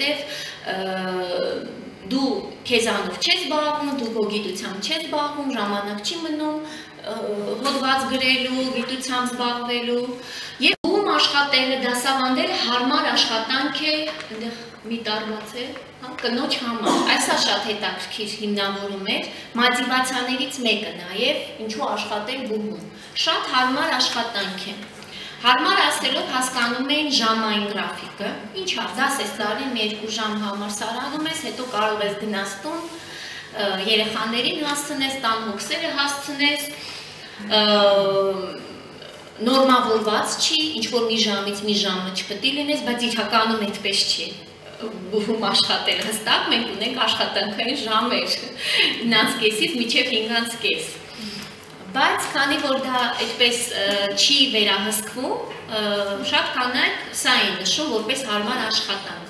դու քեզանով չես զբաղվում, դու քո գիտությամբ չես զբաղվում, ժամանակ չի մնում հոդված գրելու, գիտությամբ զբաղվելու եւ ում աշխատելը, դասավանդելը հարմար աշխատանք է, այնտեղ մի տարված է, կնոջ համար։ Այսա շատ հետաքրքիր հիմնավորում էր, մոտիվացիաներից մեկը նաև ինչու աշխատել բուհում։ Շատ հարմար աշխատանք է։ Հարմար ասելով հասկանում էին ժամային գրաֆիկը, ինչ դաս ես տարին մի երկու ժամ համալսարանում ես, հետո կարող ես գնաս տուն, երեխաներին հասցնես, տան հոգսերը հասցնես, նորմավորված չի, ինչ-որ մի ժամից մի ժամը չպետի լինես, բայց իրականում այդպես չի բուհում աշխատել, հստակ մենք ունենք աշխատանքային ժամեր, իննանց կեսից մինչև հինգանց կես։ Բայց քանի որ դա այդպես չի վերահսկվում, շատ կանայք սա են նշում որպես հարմար աշխատանք։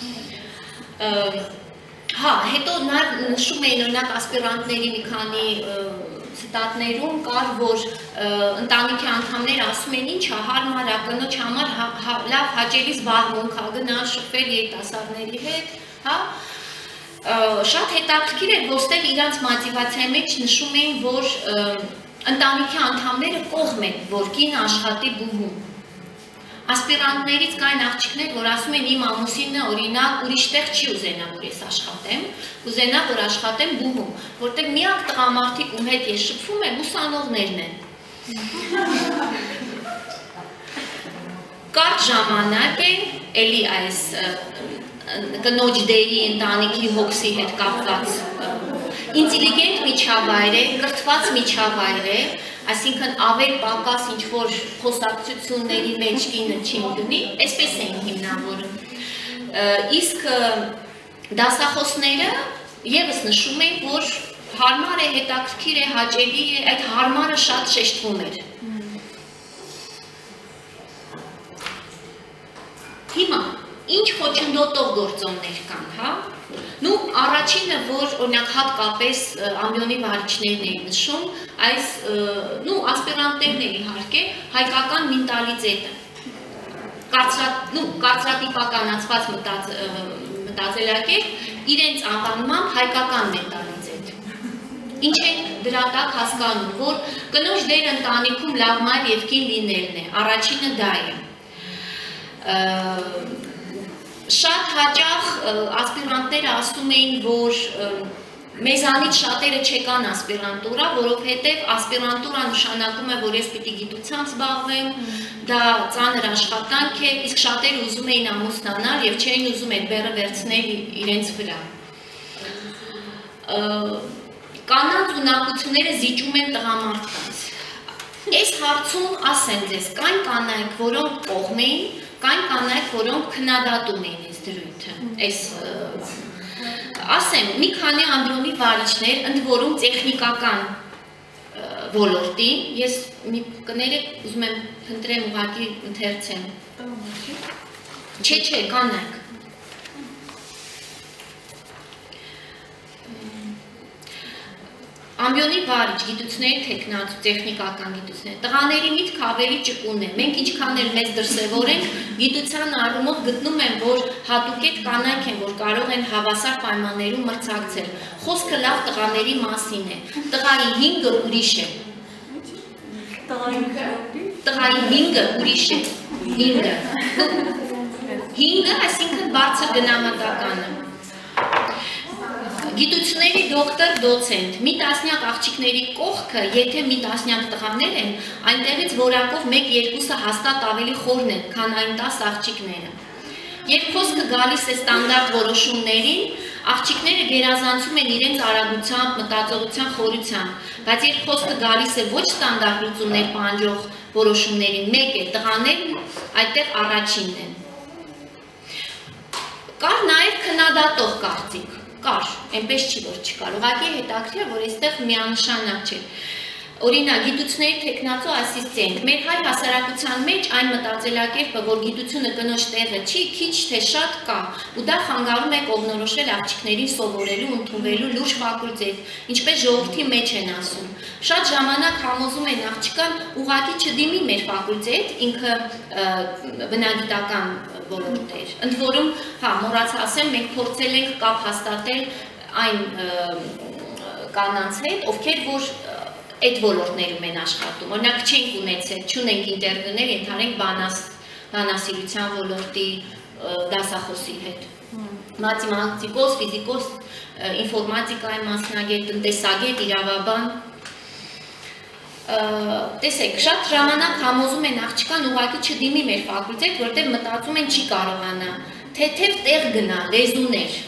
Հա, հետո նաև նշում էին օրինակ ասպիրանտների մի քանի ցիտատներում կար, որ ընտանիքի անդամները ասում են ինչ է հարմար է, կնոջ համար լավ հաճելի զբաղմունք է, գնալ շփվել երիտասարդների հետ, հա։ Շատ հետաքրքիր է, որ ստեղ իրանց մոտիվացիայի մեջ նշում էին, որ ընտանիքի անդամները կողմ են, որ կին աշխատի բուհում։ Ասպիրանտներից կային աղջիկներ, որ ասում են իմ ամուսինը օրինակ ուրիշ տեղ չի ուզենա, որ ես աշխատեմ, ուզենա, որ աշխատեմ բուհում, որտեղ միակ տղամարդիկ ում հետ ես շփվում եմ, ուսանողներն են։ Կարճ ժամանակ է, էլի այս կնոջ դերի ընտանիքի հոգսի հետ կապված ինտելիգենտ միջավայր է, կրթված միջավայր է, այսինքն ավել պակաս ինչ-որ խոսակցությունների մեջ կինը չի լինի, այսպես էին հիմնավորում։ Իսկ դասախոսները ևս նշում են, որ հարմար է, հետաքրքիր է, հաճելի է, այդ հարմարը շատ շեշտվում էր։ Հիմա ինչ խոչընդոտող գործոններ կան, հա։ Նու առաջինը, որ օրինակ հատկապես ամբիոնի վարիչներն էին նշում, այս նու ասպիրանտներն են իհարկե հայկական մենտալիտետը։ Կարծրատիպականացված մտածելակերպ իրենց անվանմամբ հայկական մենտալիտետ։ Ինչ են դրա տակ հասկանում, որ կնոջ դերը ընտանիքում լավ մայր եւ կին լինելն է, առաջինը դա է։ Շատ հաճախ ասպիրանտները ասում էին, որ մեզանից շատերը չեկան ասպիրանտուրա, որովհետև ասպիրանտուրա նշանակում է, որ ես պիտի գիտությամբ զբաղվեմ, դա ծանր աշխատանք է, իսկ շատերը ուզում էին ամուսնանալ եւ չէին ուզում այդ բեռը վերցնել իրենց վրա։ Կանանց ունակությունները զիջում են տղամարդկանց։ Այս հարցում ասեմ ձեզ, կային կանայք, որոնք կողմ էին, կային կանայք, որոնք քննադատում էին այս դրույթը, այս ասեմ, մի քանի ամբիոնի վարիչներ, ընդ որում տեխնիկական ոլորտի, ես մի կներեք, ուզում եմ փնտրեմ ուղղակի ընթերցեմ։ Չէ, չէ, կանայք։ Ամբիոնի վարիչ, գիտությունների թեկնածու, տեխնիկական գիտությունների, տղաների միտքը ավելի ճկուն է, մենք ինչքան էլ մեզ դրսևորենք, գիտության առումով գտնում են, որ հատուկետ կանայք են, որ կարող են հավասար պայմաններում մրցակցել, խոսքը լավ տղաների մասին է, տղայի հինգը ուրիշ է, տղայի հինգը ուրիշ է, հինգը, հինգը այսինքն բարձր գնահատականը, գիտությունների դոկտոր, դոցենտ, մի տասնյակ աղջիկների կողքը, եթե մի տասնյակ տղաներ են, այնտեղից որակով մեկ երկուսը հաստատ ավելի խորն են, քան այն տաս աղջիկները։ Երբ խոսքը գալիս է ստանդարտ որոշումներին, աղջիկները գերազանցում են իրենց արագությամբ, մտածողության խորությամբ, բայց երբ խոսքը գալիս է ոչ ստանդարտ լուծումներ պահանջող որոշումներին, մեկ է, տղաներն այդտեղ առաջինն են։ Կար նաև քննադատող կարծիք, կար, այնպես չի, որ չկար, ուղղակի հետաքրքիր է, որ այստեղ միանշանակ չէ։ Օրինակ, գիտությունների թեկնածու ասիստենտ, մեր հայ հասարակության մեջ այն մտածելակերպը, որ գիտությունը կնոջ տեղը չի, քիչ թե շատ կա, ու դա խանգարում է կողմնորոշել աղջիկներին սովորելու, ընդունվելու լուրջ ֆակուլտետ, ինչպես ժողովրդի մեջ են ասում։ Շատ ժամանակ համոզում են աղջկան ուղղակի չդիմի մեր ֆակուլտետ, ինքը բնագիտական ոլորտ էր։ Ընդ որում, հա, մոռացա ասեմ, մենք փորձել ենք կապ հաստատել այն կանանց հետ, ովքեր որ այդ ոլորտներում են աշխատում, օրինակ չենք ունեցել, չունենք ինտերվյուներ, ենթարենք բանասիրության ոլորտի դասախոսի հետ, մաթեմատիկոս, ֆիզիկոս, ինֆորմատիկայի մասնագետ, տնտեսագետ, իրավաբան, տեսեք, շատ ժամանակ համոզում են աղջկան ուղղակի չդիմի մեր ֆակուլտետ, որտեղ մտածում են չի կարողանա, թեթև տեղ գնա, լեզուներ։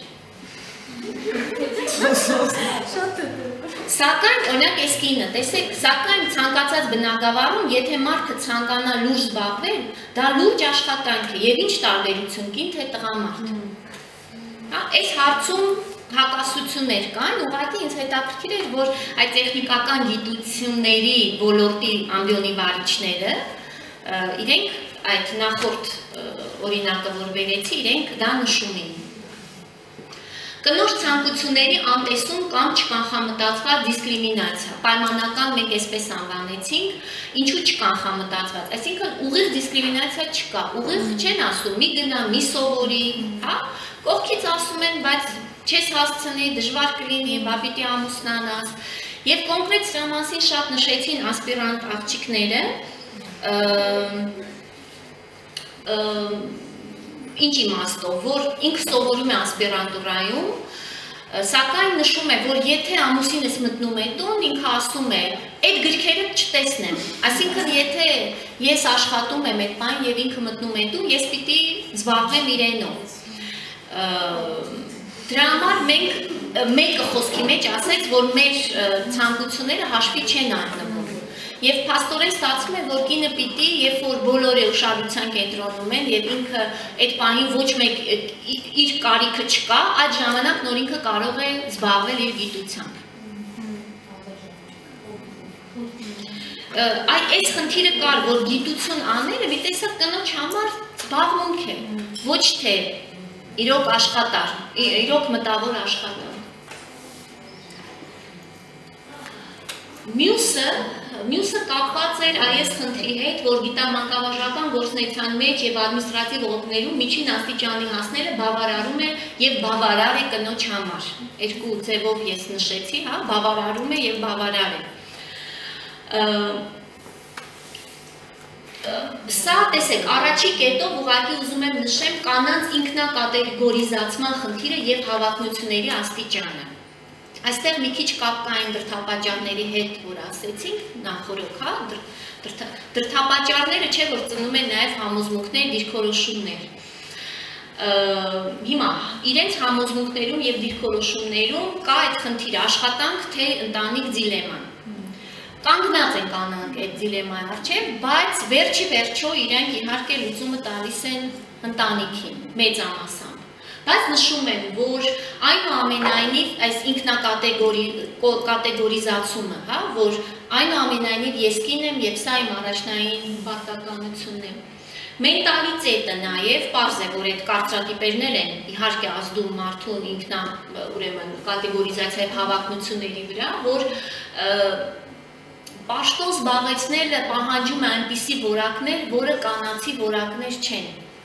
Սակայն, օրինակ այս կինը, տեսեք, սակայն ցանկացած բնագավառում, եթե մարդը ցանկանա լուրջ զբաղվել, դա լուրջ աշխատանք է, եւ ինչ տարբերություն կին թե տղամարդ։ Հա, այս հարցում հակասություններ կան, ուղղակի ինձ հետաքրքիր էր, որ այդ տեխնիկական գիտությունների ոլորտի ամբիոնի վարիչները, իրենք այդ նախորդ օրինակը, որ վերեցի, իրենք դա նշում էին։ Կնոջ ցանկությունների անտեսում կամ չկանխամտածված դիսկրիմինացիա, պայմանական մենք այսպես անվանեցինք, ինչու չկանխամտածված, այսինքն ուղիղ դիսկրիմինացիա չկա, ուղիղ չեն ասում, մի գնա, մի սովորի, հա, կողքից ասում են, բայց չես հասցնի, դժվար կլինի, բա պիտի ամուսնանաս, եւ կոնկրետ սրա մասին շատ նշեցին ասպիրանտ աղջիկները, ինչ իմաստով, որ ինքը սովորում է ասպիրանտուրայում, սակայն նշում է, որ եթե ամուսինս մտնում է տուն, ինքը ասում է, այդ գրքերը չտեսնեմ, այսինքն եթե ես աշխատում եմ այդ բան եւ ինքը մտնում է տուն, ես պիտի զբաղվեմ իրենով։ Դրա համար մենք մեկը խոսքի մեջ ասեց, որ մեր ցանկությունները հաշվի չեն առնվում։ Եվ փաստորեն ստացվում է, որ կինը պիտի, երբ որ բոլորը ուշադրության կենտրոնում են եւ ինքը այդ պահին ոչ մեկ իր կարիքը չկա, այդ ժամանակ նոր ինքը կարող է զբաղվել իր գիտությամբ։ Այ այս խնդիրը կար, որ գիտություն անելը մի տեսակ կնոջ համար զբաղմունք է, ոչ թե իրոք աշխատար, իրոք մտավոր աշխատար։ Մյուսը Մյուսը կապված էր այս խնդրի հետ, որ գիտամանկավարժական գործունեության մեջ եւ ադմինիստրատիվ ոլորտներում միջին աստիճանի հասնելը բավարարում է եւ բավարար է կնոջ համար։ Երկու ձևով ես նշեցի, հա, բավարարում է եւ բավարար է։ Սա, տեսեք, առաջի կետով ուղղակի ուզում եմ նշեմ կանանց ինքնակատեգորիզացման խնդիրը եւ հավակնությունների աստիճանը։ Այստեղ մի քիչ կապ կա այն դրդապատճառների հետ, որ ասեցինք, նախորդ, հա, դրդապատճառները չէ, որ ծնում են նաև համոզմունքներ, դիրքորոշումներ։ Հիմա, իրենց համոզմունքներում եւ դիրքորոշումներում կա այդ խնդիրը, աշխատանք թե ընտանիք դիլեման։ Կանգնած են կանանք այդ դիլեմայի առջև, բայց վերջի վերջո իրենք իհարկե լուծումը տալիս են ընտանիքին, մեծամասամբ։ Բայց նշում են, որ այնուամենայնիվ այս ինքնակատեգորիզացումը, հա, որ այնուամենայնիվ ես կին եմ եւ սա իմ առաջնային պարտականությունն է։ Մենտալիտետը նաեւ պարզ է, որ այդ կարծրատիպերներ են իհարկե ազդում մարդուն ինքնա, ուրեմն կատեգորիզացիայի հավակնությունների վրա, որ պաշտոն զբաղեցնելը պահանջում է այնպիսի որակներ, որը կանացի որակներ չեն։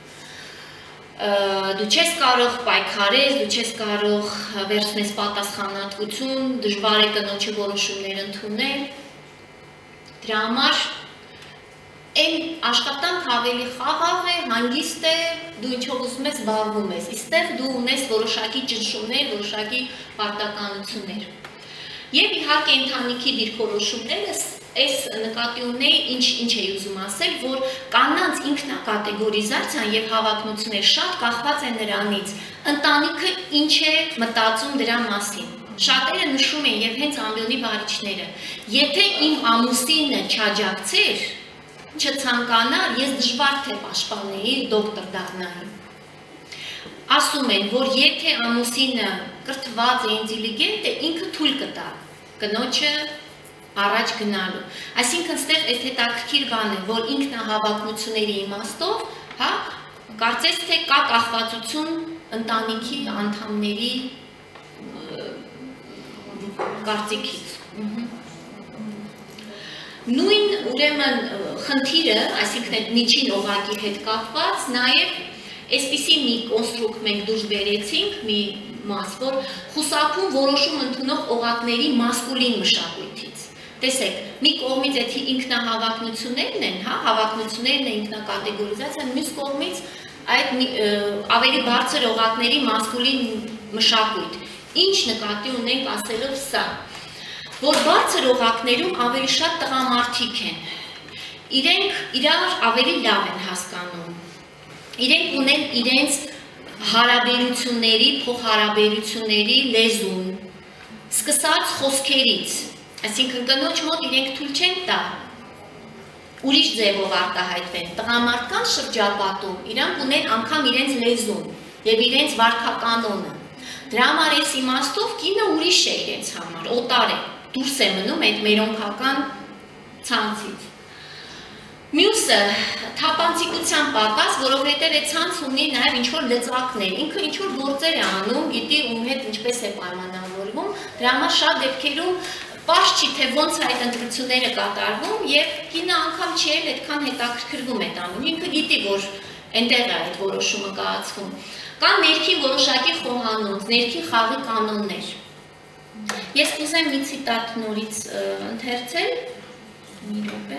Դու չես կարող պայքարես, դու չես կարող վերցնես պատասխանատվություն, դժվար է կնոջի որոշումներ ընդունել։ Դրա համար այն աշխատանք ավելի խաղաղ է, հանգիստ է, դու ինչով ուզում ես զբաղվում ես, իստեղ դու ունես որոշակի ճնշումներ, որոշակի պարտականություններ։ Եվ իհարկե ընտանիքի դիրքորոշումները այս նկատի ունեի ինչ ինչ էի ուզում ասել, որ կանանց ինքնակատեգորիզացիան եւ հավակնությունները շատ կախված են նրանից, ընտանիքը ինչ է մտածում դրա մասին։ Շատերը նշում են եւ հենց ամբիոնի վարիչները, եթե իմ ամուսինը չաջակցեր, չցանկանար, ես դժվար թե պաշտպանեի, դոկտոր դառնայի։ Ասում են, որ եթե ամուսինը կրթված է, ինտելիգենտ է, ինքը թույլ կտա կնոջը առաջ գնալու։ Այսինքն ստեղ այդ հետաքրքիր բան է, որ ինքնահավաքությունների իմաստով, հա, կարծես թե կա կախվածություն ընտանիքի անդամների կարծիքից։ Նույն ուրեմն խնդիրը, այսինքն այդ միջին օղակի հետ կապված, նաև այսպիսի մի կոնստրուկտ մենք դուրս բերեցինք, մի մաս, որ խուսափում որոշում ընդունող օղակների մասկուլին մշակույթից։ Տեսեք, մի կողմից եթե ինքնահավաքնություններն են, հա, հավակնություններն են ինքնակատեգորիզացիան, մյուս կողմից այդ ավելի բարձր օղակների մասկուլին մշակույթ։ Ինչ նկատի ունենք ասելով սա, որ բարձր օղակներում ավելի շատ տղամարդիկ են, իրենք իրար ավելի լավ են հասկանում, իրենք ունեն իրենց հարաբերությունների, փոխհարաբերությունների լեզուն, սկսած խոսքերից, այսինքն կնոջ մոտ իրենք թույլ չեն տա ուրիշ ձևով արտահայտվեն, տղամարդկանց շրջապատում իրանք ունեն անգամ իրենց լեզուն եւ իրենց վարքականոնը։ Դրա համար այս իմաստով կինը ուրիշ է իրենց համար, օտար է, դուրս է մնում այդ մերոնքական ցանցից։ Մյուսը թափանցիկության պակաս, որովհետև այդ ցանց ունի նաև ինչ-որ լծակներ, ինքը ինչ-որ գործեր է անում, գիտի ում հետ ինչպես է պայմանավորվում, դրա համար շատ դեպքերում պարզ չի, թե ոնց է այդ ընտրությունները կատարվում եւ կինը անգամ չի էլ այդքան հետաքրքրվում այդ ամենը, ինքը գիտի, որ այնտեղ է այդ որոշումը կայացվում։ Կան ներքին որոշակի խոհանոց, ներքին խաղի կանոններ։ Ես կուզեմ մի ցիտատ նորից ընթերցել, մի րոպե։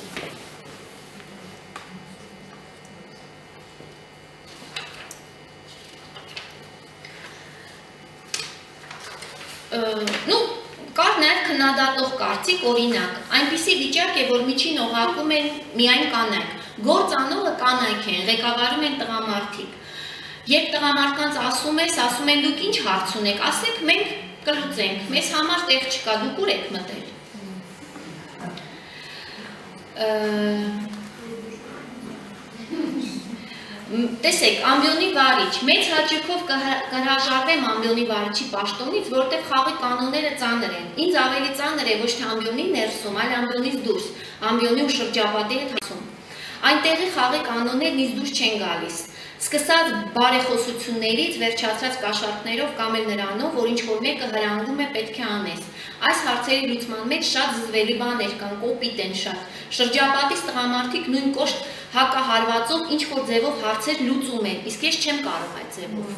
Ну, կար նաև քննադատող կարծիք, օրինակ, այնպիսի վիճակ է, որ միջին օղակում են միայն կանայք, գործանողը կանայք են, ղեկավարում են տղամարդիկ։ Երբ տղամարդկանց ասում ես, ասում են դուք ինչ հարց ունեք, ասեք մենք կլուծենք, մեզ համար տեղ չկա, դուք ուր եք մտել։ Տեսեք, ամբիոնի վարիչ, մեծ հաճույքով կհրաժարվեմ ամբիոնի վարիչի պաշտոնից, որովհետև խաղի կանոնները ծանր են։ Ինձ ավելի ծանր է ոչ թե ամբիոնի ներսում, այլ ամբիոնից դուրս, ամբիոնի ու շրջապատի հետ հասում։ Այնտեղի խաղի կանոններն ինձ դուրս չեն գալիս։ Սկսած բարեխոսություններից, վերջացած կաշառքներով կամ էլ նրանով, որ ինչ-որ մեկը հրանգում է պետք է անես։ Այս հարցերի լուծման մեջ շատ զզվելի բաներ կան, կոպիտ են շատ։ Շրջապատից տղամարդիկ նույն կոշտ հակահարվածով ինչ-որ ձևով հարցեր լուծում են, իսկ ես չեմ կարող այդ ձևով։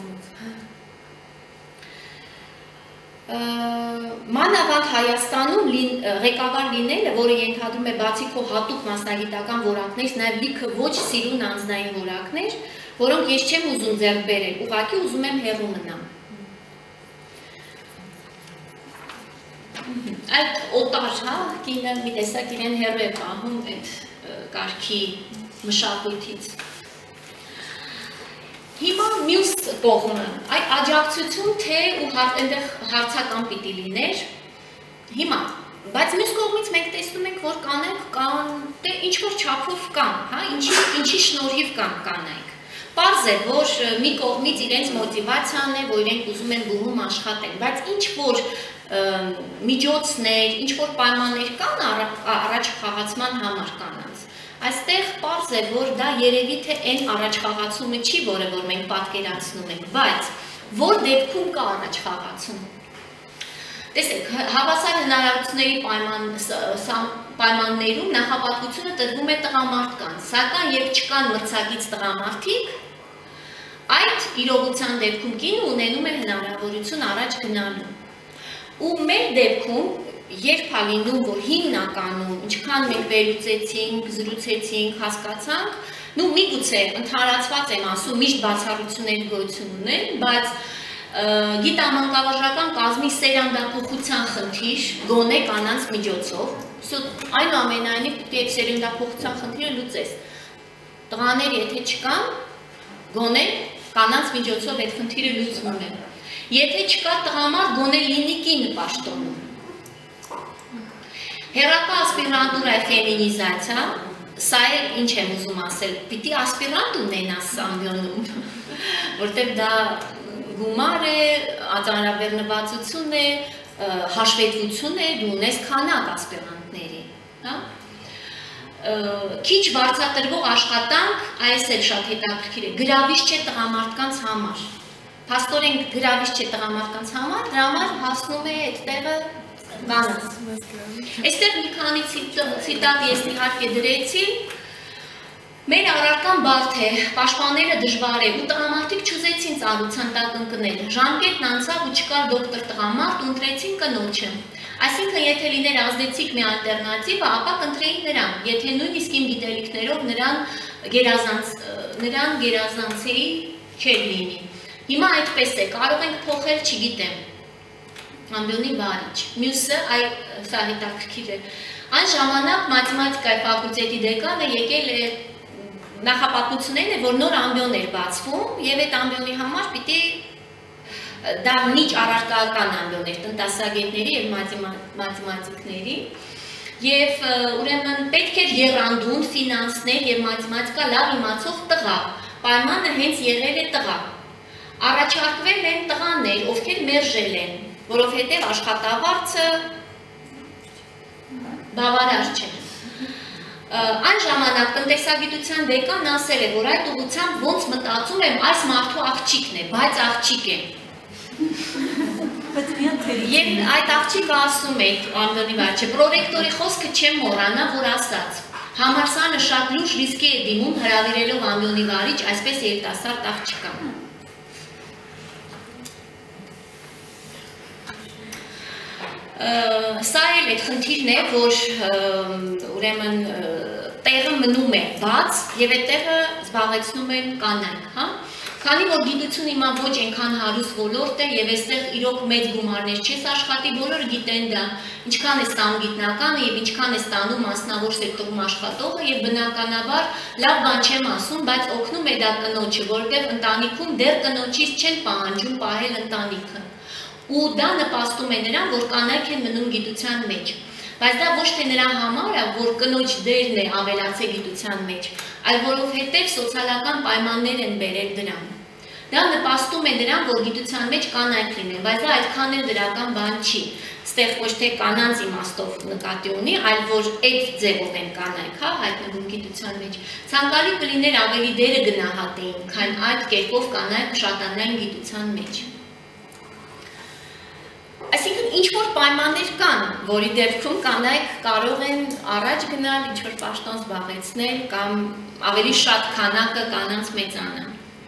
Մանավանդ Հայաստանում ղեկավար լինելը, որը ենթադրում է բացի քո հատուկ մասնագիտական որակներից, նաև լիքը ոչ սիրուն անձնային որակներ, որոնք ես չեմ ուզում ձեռք բերել, ուղղակի ուզում եմ հեռու մնամ։ Այդ օտար, հա, կինը մի տեսակ իրեն հեռու է պահում այդ կարգի մշակույթից։ Հիմա մյուս կողմը, այդ աջակցություն թե ու այնտեղ հարցական պիտի լիներ, հիմա, բայց մյուս կողմից մենք տեսնում ենք, որ կանայք կան, դե ինչ-որ չափով կան, հա, ինչի շնորհիվ կան կանայք։ Պարզ է, որ մի կողմից իրենց մոտիվացիան է, որ իրենք ուզում են բուհում աշխատեն, բայց ինչ-որ միջոցներ, ինչ-որ պայմաններ կան առաջխաղացման համար կանանց։ Այստեղ պարզ է, որ դա երևի թե այն առաջխաղացումը չի, որը որ մենք պատկերացնում ենք, բայց որ դեպքում կա առաջխաղացում։ Տեսեք, հավասար հնարավորությունների պայմաններում նախապատվությունը տրվում է տղամարդկանց, սակայն երբ չկան մրցակից տղամարդիկ, այդ իրողության դեպքում կինը ունենում է հնարավորություն առաջ գնալու։ Ու մեր դեպքում, երբ է լինում, որ հիմնականում ինչքան մենք վերլուծեցինք, զրուցեցինք, հասկացանք, նու միգուցե ընդհանրացված եմ ասում, միշտ բացառությունների գոյություն ունեն, բայց գիտամանկավարժական կազմի սերնդափոխության խնդիր գոնե կանանց միջոցով, այնուամենայնիվ պետք է սերնդափոխության խնդիրը լուծես։ Տղաներ եթե չկան, գոնե կանանց միջոցով այդ խնդիրը լուծվում է։ Եթե չկա տղամարդ, գոնե լինի կինը պաշտոնում։ Հեռակա ասպիրանտուրա է ֆեմինիզացիա, սա էլ ինչ եմ ուզում ասել, պիտի ասպիրանտ ունենաս ամբիոնում, որտեղ դա գումար է, ածանրաբեռնվածություն է, հաշվետվություն է, դու ունես քանակ ասպիրանտների։ Քիչ վարձատրվող աշխատանք, այս էլ շատ հետաքրքիր է, գրավիչ չէ տղամարդկանց համար։ Փաստորեն գրավիչ չէ տղամարդկանց համար, դրա համար հասնում է այդ տեղը կանանց։ Այստեղ մի քանի ցիտատ ես իհարկե դրեցի։ Մեր առարկան բարդ է, պաշտպանելը դժվար է, ու տղամարդիկ չուզեցին ծառայության տակ ընկնել։ Ժամկետն անցավ ու չկար դոկտոր տղամարդ, ու ընտրեցին կնոջը։ Այսինքն, եթե լիներ ազդեցիկ մի ալտերնատիվը, ապա կընտրեին նրան, եթե նույնիսկ իմ գիտելիքներով նրան գերազանցեի չէր լինի։ Հիմա այդպես է, կարող ենք փոխել, չգիտեմ, ամբիոնի վարիչ, մյուսը, սա հետաքրքիր է, այն ժամանակ մաթեմատիկայի ֆակուլտետի դեկանը եկել է նախապատմություններն է, որ նոր ամբիոն էր բացվում և այդ ամբիոնի համար պիտի դա միջ առարկայական ամբիոն էր տնտեսագետների և մաթեմատիկների և ուրեմն պետք էր եռանդուն, ֆինանսներ և մաթեմատիկա լավ իմացող տղա, պայմանը հենց եղել է տղա։ Առաջարկվել են տղաներ, ովքեր մերժել են, որովհետև աշխատավարձը բավարար չէ։ Այն ժամանակ տնտեսագիտության դեկան ասել է, որ այդ ուղղությամբ ոնց մտածում եմ, այս մարդու աղջիկն է, բայց աղջիկ է։ Եվ այդ աղջիկը ասում է, ամբիոնի վարչը, պրոռեկտորի խոսքը չեմ մոռանա, որ ասաց, համալսարանը շատ լուրջ ռիսկի է դիմում հրավիրելով ամբիոնի վարիչ, այսպես երիտասարդ աղջիկա։ Սա էլ այդ խնդիրն է, որ ուրեմն տեղը մնում է բաց և այդ տեղը զբաղեցնում են կանայք։ Քանի որ գիտություն հիմա ոչ այնքան հարուստ ոլորտ է և այստեղ իրոք մեծ գումարներ չես աշխատի, բոլորը գիտեն դա, ինչքան է ստանում գիտնականը և ինչքան է ստանում մասնավոր սեկտորում աշխատողը և բնականաբար լավ բան չեմ ասում, բայց օգնում է դա կնոջը, որովհետև ընտանիքում դեռ կնոջից չեն պահանջում պահել ընտանիքը։ Ու դա նպաստում է նրան, որ կանայք են մնում գիտության մեջ։ Բայց դա ոչ թե նրա համար է, որ կնոջ դերն է ավելացել գիտության մեջ, այլ որովհետև սոցիալական պայմաններ են բերել դրան։ Դա նպաստում է նրան, որ գիտության մեջ կանայք լինեն, բայց դա այդքան էլ դրական բան չի։ Ստեղ ոչ թե կանանց իմաստով նկատի ունի, այլ որ այդ ձևով են կանայք, հա, հայտնվում գիտության մեջ։ Ցանկալի կլիներ ավելի դերը գնահատեին, քան այդ կերպով կանայք շատանային գիտության մեջ։ Այսինքն ինչ-որ պայմաններ կան, որի դեպքում կանայք կարող են առաջ գնալ, ինչ-որ պաշտոն զբաղեցնել կամ ավելի շատ քանակը կանանց մեծանա։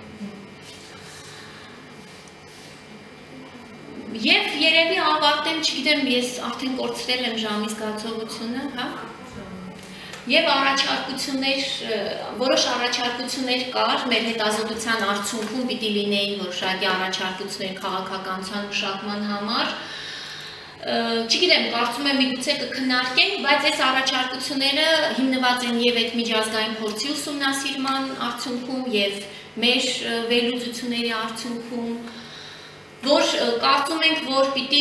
Եվ երևի ավարտեմ, չգիտեմ, ես արդեն կորցրել եմ ժամի զգացողությունը, հա։ Եվ առաջարկություններ, որոշ առաջարկություններ կար, մեր հետազոտության արդյունքում պիտի լինեին որոշակի առաջարկություններ քաղաքականության մշակման համար։ Չգիտեմ, կարծում եմ միգուցե կքննարկենք, բայց այս առաջարկությունները հիմնված են և այդ միջազգային փորձի ուսումնասիրման արդյունքում և մեր վերլուծությունների արդյունքում, որ կարծում ենք, որ պիտի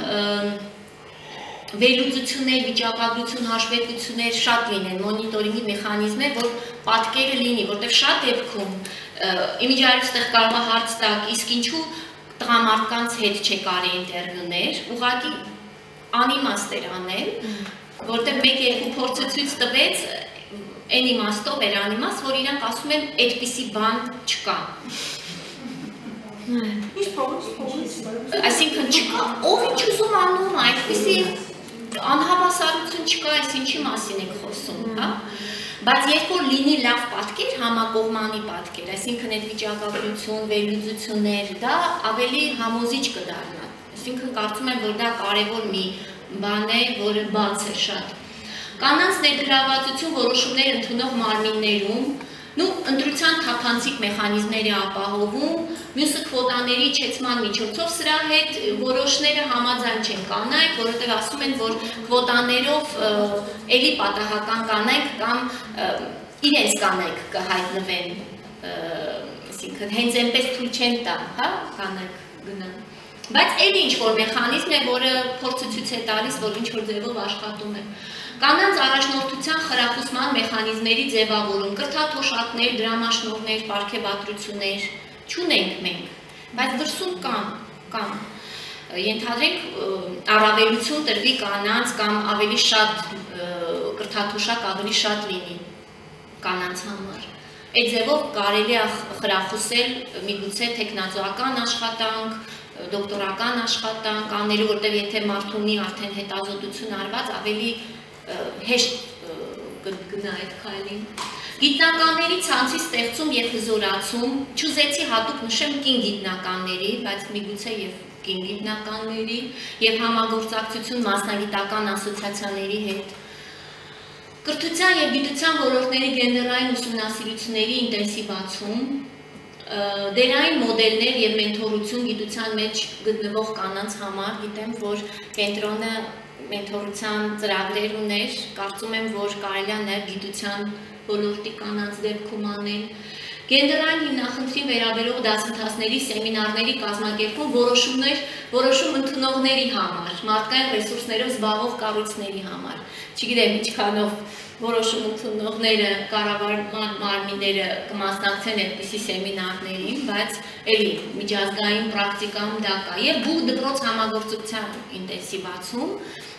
վերլուծություններ, վիճակագրություն, հաշվետվություններ շատ լինեն, մոնիտորինգի մեխանիզմներ, որ պատկերը լինի, որտեղ շատ դեպքում իմիջիայով ստեղ կարող է հարց տակ, իսկ ինչու տղամարդկանց հետ չեկարի ինտերվյուներ, ուղղակի անիմաստ էր անել, որտեղ մեկ-երկու փորձը ցույց տվեց, այն իմաստով էր անիմաստ, որ իրանք ասում են այդպիսի բան չկա։ Այսինքն չկա, ով ինչ ուզում անում, այդպիսի անհավասարություն չկա, այս ինչի մասին եք խոսում, հա։ Բայց երբ որ լինի լավ պատկեր, համակողմանի պատկեր, այսինքն այդ վիճակագրություն, վերլուծություններ, դա ավելի համոզիչ կդառնա։ Այսինքն կարծում եմ, որ դա կարևոր մի բան է, որը բաց է շատ։ Կանանց ներգրավվածություն որոշումներ ընդունող մարմիններում, նու ընտրության թափանցիկ մեխանիզմներ է ապահովում, մյուսը քվոտաների իջեցման միջոցով սրա հետ որոշները համաձայն չեն կանայք, որովհետև ասում են, որ քվոտաներով էլի պատահական կանայք կամ իրենց կանայք կհայտնվեն, այսինքն հենց այնպես թույլ չեն տա, հա, կանայք գնան։ Բայց էլի ինչ-որ մեխանիզմ է, որը փորձը ցույց է տալիս, որ ինչ-որ ձևով աշխատում է։ Կանանց առաջնորդության խրախուսման մեխանիզմների ձևավորում, կրթաթոշակներ, դրամաշնորհներ, պարգևատրություններ չունենք մենք, բայց դրսում կան, կան։ Ենթադրենք առավելություն տրվի կանանց կամ ավելի շատ կրթաթոշակ ավելի շատ լինի կանանց համար։ Այդ ձևով կարելի է խրախուսել միգուցե տեխնազոական աշխատանք, դոկտորական աշխատանք, անելու, որտեղ եթե մարդ ունի արդեն հետազոտություն արված, ավելի հեշտ կգնա այդ քայլին։ Գիտնականների ցանցի ստեղծում եւ հզորացում, չուզեցի հատուկ նշեմ կին գիտնականների, բայց միգուցե եւ կին գիտնականների եւ համագործակցություն մասնագիտական ասոցիացիաների հետ։ Կրթության եւ գիտության ոլորտների գենդերային ուսումնասիրությունների ինտենսիվացում, դերային մոդելներ եւ մենթորություն գիտության մեջ գտնվող կանանց համար, գիտեմ, որ կենտրոնը մենթորության ծրագրեր ուներ, կարծում եմ, որ կարելի է նաև գիտության ոլորտի կանանց դեպքում անել։ Գենդերային հիմնախնդրին վերաբերող դասընթացների, սեմինարների կազմակերպում որոշումներ, որոշում ընդունողների համար, մարդկային ռեսուրսներով զբաղվող կառույցների համար։ Չգիտեմ, ինչքանով որոշում ընդունողները, կառավարման մարմինները կմասնակցեն այդպիսի սեմինարներին, բայց էլի միջազգային պրակտիկայում դա կա եւ բուհ դպրոց համագործակցության ինտենսիվացում,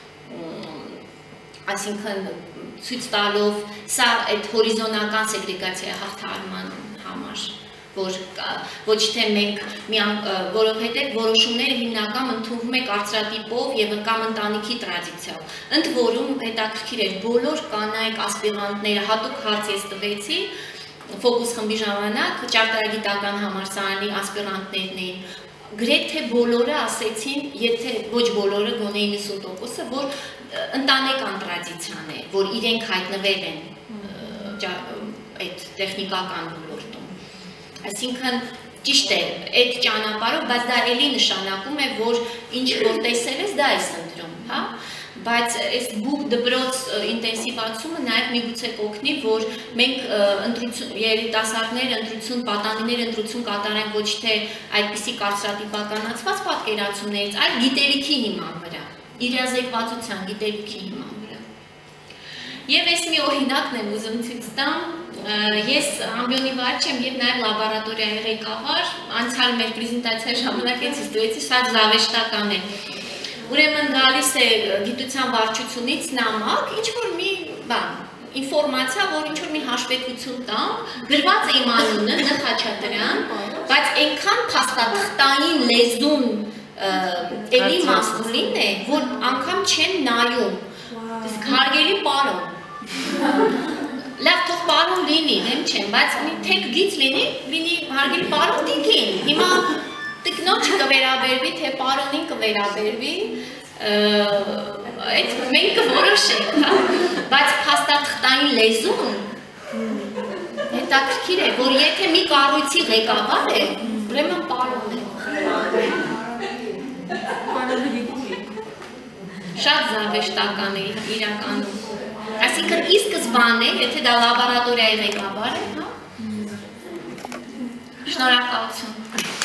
այսինքն ցույց տալով սա այդ հորիզոնական սեգրեգացիայի հաղթահարման համար, որ ոչ թե մենք որովհետև որոշումները հիմնական ընդունվում է կարծրատիպով եւ կամ ընտանիքի տրադիցիայով։ Ընդ որում հետաքրքիր էր բոլոր կանայք ասպիրանտները հատուկ հարց ես տվեցի ֆոկուս խմբի ժամանակ ճարտարագիտական համալսարանի ասպիրանտներն էին։ Գրեթե բոլորը ասեցին, եթե ոչ բոլորը, գոնե իննսուն տոկոսը, որ ընտանեկան տրադիցիան է, որ իրենք հայտնվել են այդ տեխնիկական ոլորտում։ Այսինքն ճիշտ է, այդ ճանապարհով, բայց դա էլի նշանակում է, որ ինչ որ տեսել ես, դա ես ընտրում, հա? Բայց այս բուհ դպրոց ինտենսիվացումը նաև միգուցե կօգնի, որ մենք երիտասարդներ ընտրություն, պատանիներ ընտրություն կատարենք ոչ թե այդպիսի կարծրատիպականացված պատկերացումներից, այլ գիտելիքի հիման վրա, իրազեկվածության գիտելիքի հիման վրա։ Եվ այս մի օրինակն եմ ուզում ցույց տամ, ես ամբիոնի վարիչ եմ եւ նաեւ լաբորատորիայի ղեկավար, անցյալ մեր պրեզենտացիայի ժամանակ էս ստուգեցի, շատ զավեշտական է։ Ուրեմն գալիս է գիտության վարչությունից նամակ, ինչ-որ մի բան, ինֆորմացիա, որ ինչ-որ մի հաշվետվություն տամ, գրված է իմ անունը, Ն Խաչատրյան, բայց այնքան փաստաթղթային լեզուն էլի մասկուլին է, որ անգամ չեն նայում, իսկ հարգելի պարոն, լավ թող պարոն լինի, հեմ չեմ, բայց մի թեք գիծ լինի, լինի հարգելի պարոն տիկին, հիմա տիկնոջը կվերաբերվի, թե պարոնին կվերաբերվի, այդ մենք կորոշենք, հա, բայց փաստաթղթային լեզուն հետաքրքիր է, որ եթե մի կառույցի ղեկավար է, ուրեմն պարոն է։ Շատ զավեշտական է իրականում։ Այսինքն ի սկզբանե, եթե դա լաբորատորիայի ղեկավար է, հա, շնորհակալություն։